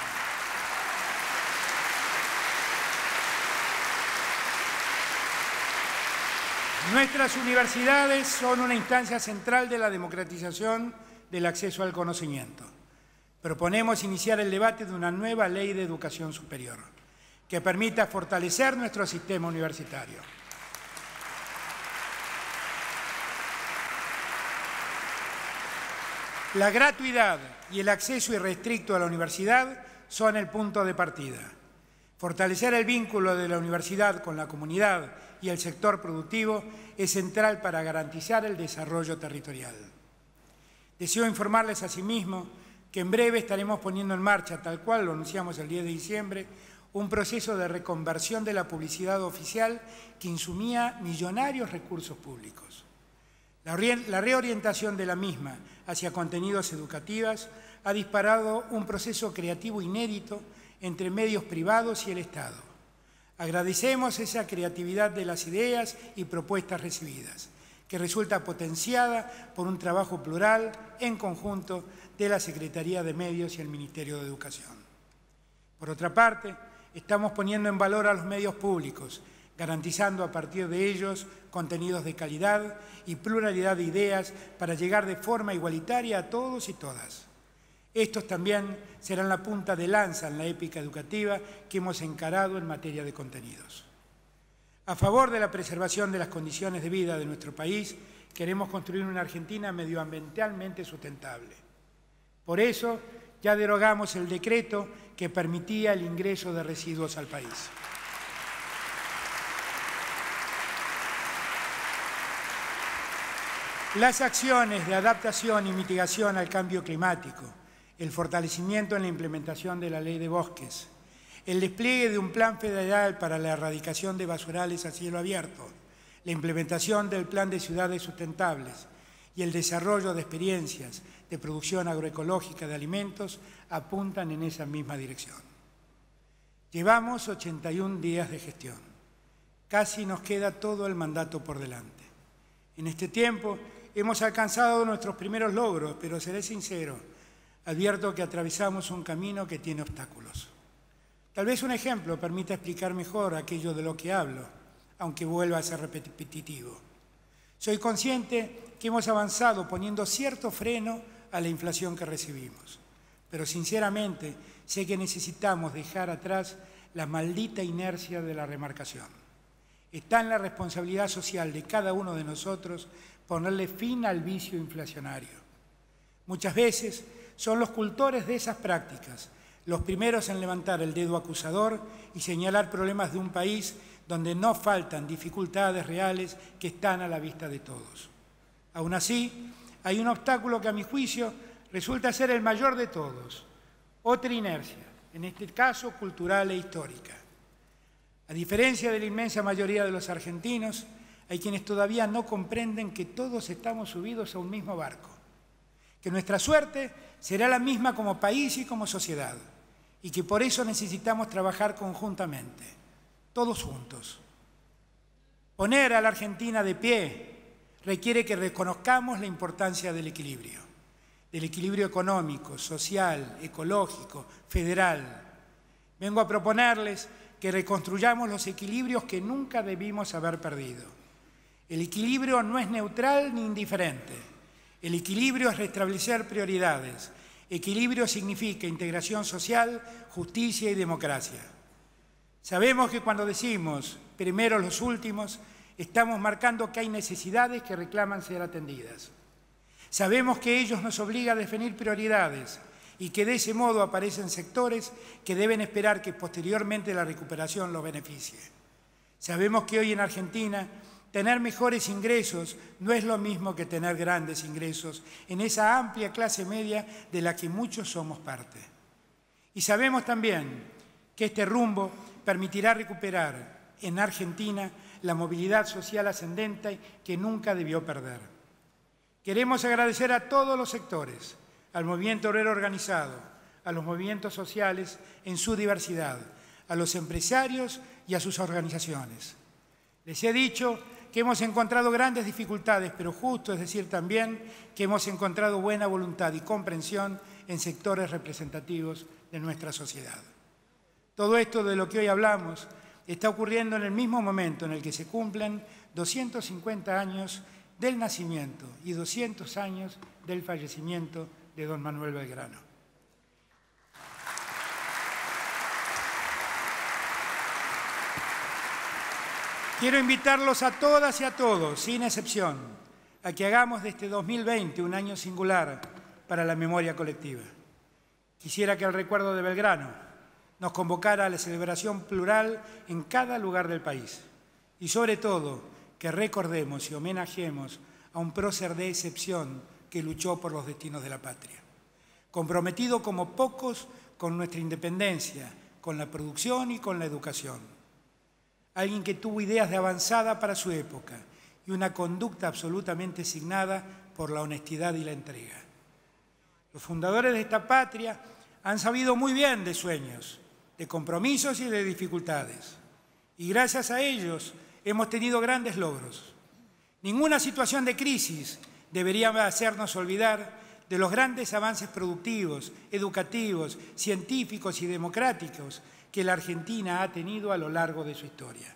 Nuestras universidades son una instancia central de la democratización del acceso al conocimiento. Proponemos iniciar el debate de una nueva ley de educación superior que permita fortalecer nuestro sistema universitario. La gratuidad y el acceso irrestricto a la universidad son el punto de partida. Fortalecer el vínculo de la universidad con la comunidad y el sector productivo es central para garantizar el desarrollo territorial. Deseo informarles asimismo que en breve estaremos poniendo en marcha, tal cual lo anunciamos el diez de diciembre, un proceso de reconversión de la publicidad oficial que insumía millonarios recursos públicos. La reorientación de la misma hacia contenidos educativos ha disparado un proceso creativo inédito entre medios privados y el Estado. Agradecemos esa creatividad de las ideas y propuestas recibidas, que resulta potenciada por un trabajo plural en conjunto de la Secretaría de Medios y el Ministerio de Educación. Por otra parte, estamos poniendo en valor a los medios públicos, garantizando a partir de ellos contenidos de calidad y pluralidad de ideas para llegar de forma igualitaria a todos y todas. Estos también serán la punta de lanza en la épica educativa que hemos encarado en materia de contenidos. A favor de la preservación de las condiciones de vida de nuestro país, queremos construir una Argentina medioambientalmente sustentable. Por eso, ya derogamos el decreto que permitía el ingreso de residuos al país. Las acciones de adaptación y mitigación al cambio climático, el fortalecimiento en la implementación de la Ley de Bosques, el despliegue de un plan federal para la erradicación de basurales a cielo abierto, la implementación del Plan de Ciudades Sustentables y el desarrollo de experiencias de producción agroecológica de alimentos apuntan en esa misma dirección. Llevamos ochenta y un días de gestión. Casi nos queda todo el mandato por delante. En este tiempo hemos alcanzado nuestros primeros logros, pero seré sincero, advierto que atravesamos un camino que tiene obstáculos. Tal vez un ejemplo permita explicar mejor aquello de lo que hablo, aunque vuelva a ser repetitivo. Soy consciente que hemos avanzado poniendo cierto freno a la inflación que recibimos, pero sinceramente sé que necesitamos dejar atrás la maldita inercia de la remarcación. Está en la responsabilidad social de cada uno de nosotros ponerle fin al vicio inflacionario. Muchas veces son los cultores de esas prácticas los primeros en levantar el dedo acusador y señalar problemas de un país donde no faltan dificultades reales que están a la vista de todos. Aún así, hay un obstáculo que a mi juicio resulta ser el mayor de todos, otra inercia, en este caso cultural e histórica. A diferencia de la inmensa mayoría de los argentinos, hay quienes todavía no comprenden que todos estamos subidos a un mismo barco, que nuestra suerte será la misma como país y como sociedad, y que por eso necesitamos trabajar conjuntamente, todos juntos. Poner a la Argentina de pie requiere que reconozcamos la importancia del equilibrio, del equilibrio económico, social, ecológico, federal. Vengo a proponerles que reconstruyamos los equilibrios que nunca debimos haber perdido. El equilibrio no es neutral ni indiferente. El equilibrio es restablecer prioridades. Equilibrio significa integración social, justicia y democracia. Sabemos que cuando decimos primero los últimos, estamos marcando que hay necesidades que reclaman ser atendidas. Sabemos que ellos nos obliga a definir prioridades y que de ese modo aparecen sectores que deben esperar que posteriormente la recuperación los beneficie. Sabemos que hoy en Argentina tener mejores ingresos no es lo mismo que tener grandes ingresos en esa amplia clase media de la que muchos somos parte. Y sabemos también que este rumbo permitirá recuperar en Argentina la movilidad social ascendente que nunca debió perder. Queremos agradecer a todos los sectores, al movimiento obrero organizado, a los movimientos sociales en su diversidad, a los empresarios y a sus organizaciones. Les he dicho que hemos encontrado grandes dificultades, pero justo es decir también que hemos encontrado buena voluntad y comprensión en sectores representativos de nuestra sociedad. Todo esto de lo que hoy hablamos está ocurriendo en el mismo momento en el que se cumplen doscientos cincuenta años del nacimiento y doscientos años del fallecimiento de don Manuel Belgrano. Quiero invitarlos a todas y a todos, sin excepción, a que hagamos de este dos mil veinte un año singular para la memoria colectiva. Quisiera que el recuerdo de Belgrano nos convocara a la celebración plural en cada lugar del país y, sobre todo, que recordemos y homenajeemos a un prócer de excepción que luchó por los destinos de la patria, comprometido como pocos con nuestra independencia, con la producción y con la educación. Alguien que tuvo ideas de avanzada para su época y una conducta absolutamente signada por la honestidad y la entrega. Los fundadores de esta patria han sabido muy bien de sueños, de compromisos y de dificultades. Y gracias a ellos hemos tenido grandes logros. Ninguna situación de crisis debería hacernos olvidar de los grandes avances productivos, educativos, científicos y democráticos que la Argentina ha tenido a lo largo de su historia.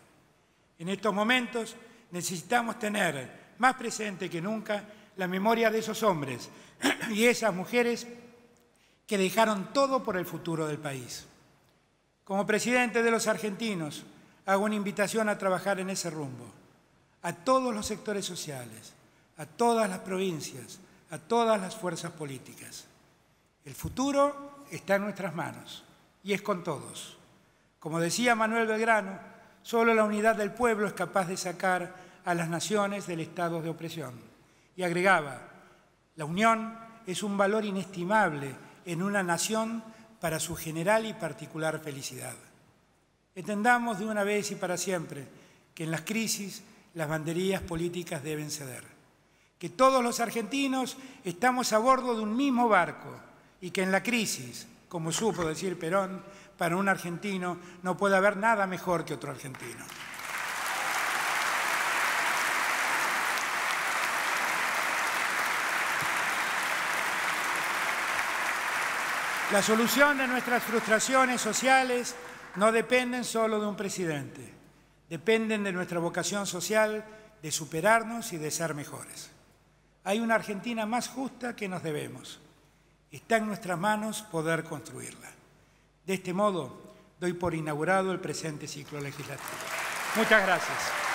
En estos momentos necesitamos tener más presente que nunca la memoria de esos hombres y esas mujeres que dejaron todo por el futuro del país. Como presidente de los argentinos, hago una invitación a trabajar en ese rumbo, a todos los sectores sociales, a todas las provincias, a todas las fuerzas políticas. El futuro está en nuestras manos y es con todos. Como decía Manuel Belgrano, solo la unidad del pueblo es capaz de sacar a las naciones del estado de opresión. Y agregaba, la unión es un valor inestimable en una nación para su general y particular felicidad. Entendamos de una vez y para siempre que en las crisis las banderías políticas deben ceder, que todos los argentinos estamos a bordo de un mismo barco y que en la crisis, como supo decir Perón, para un argentino no puede haber nada mejor que otro argentino. La solución de nuestras frustraciones sociales no dependen solo de un presidente, dependen de nuestra vocación social de superarnos y de ser mejores. Hay una Argentina más justa que nos debemos. Está en nuestras manos poder construirla. De este modo, doy por inaugurado el presente ciclo legislativo. Muchas gracias.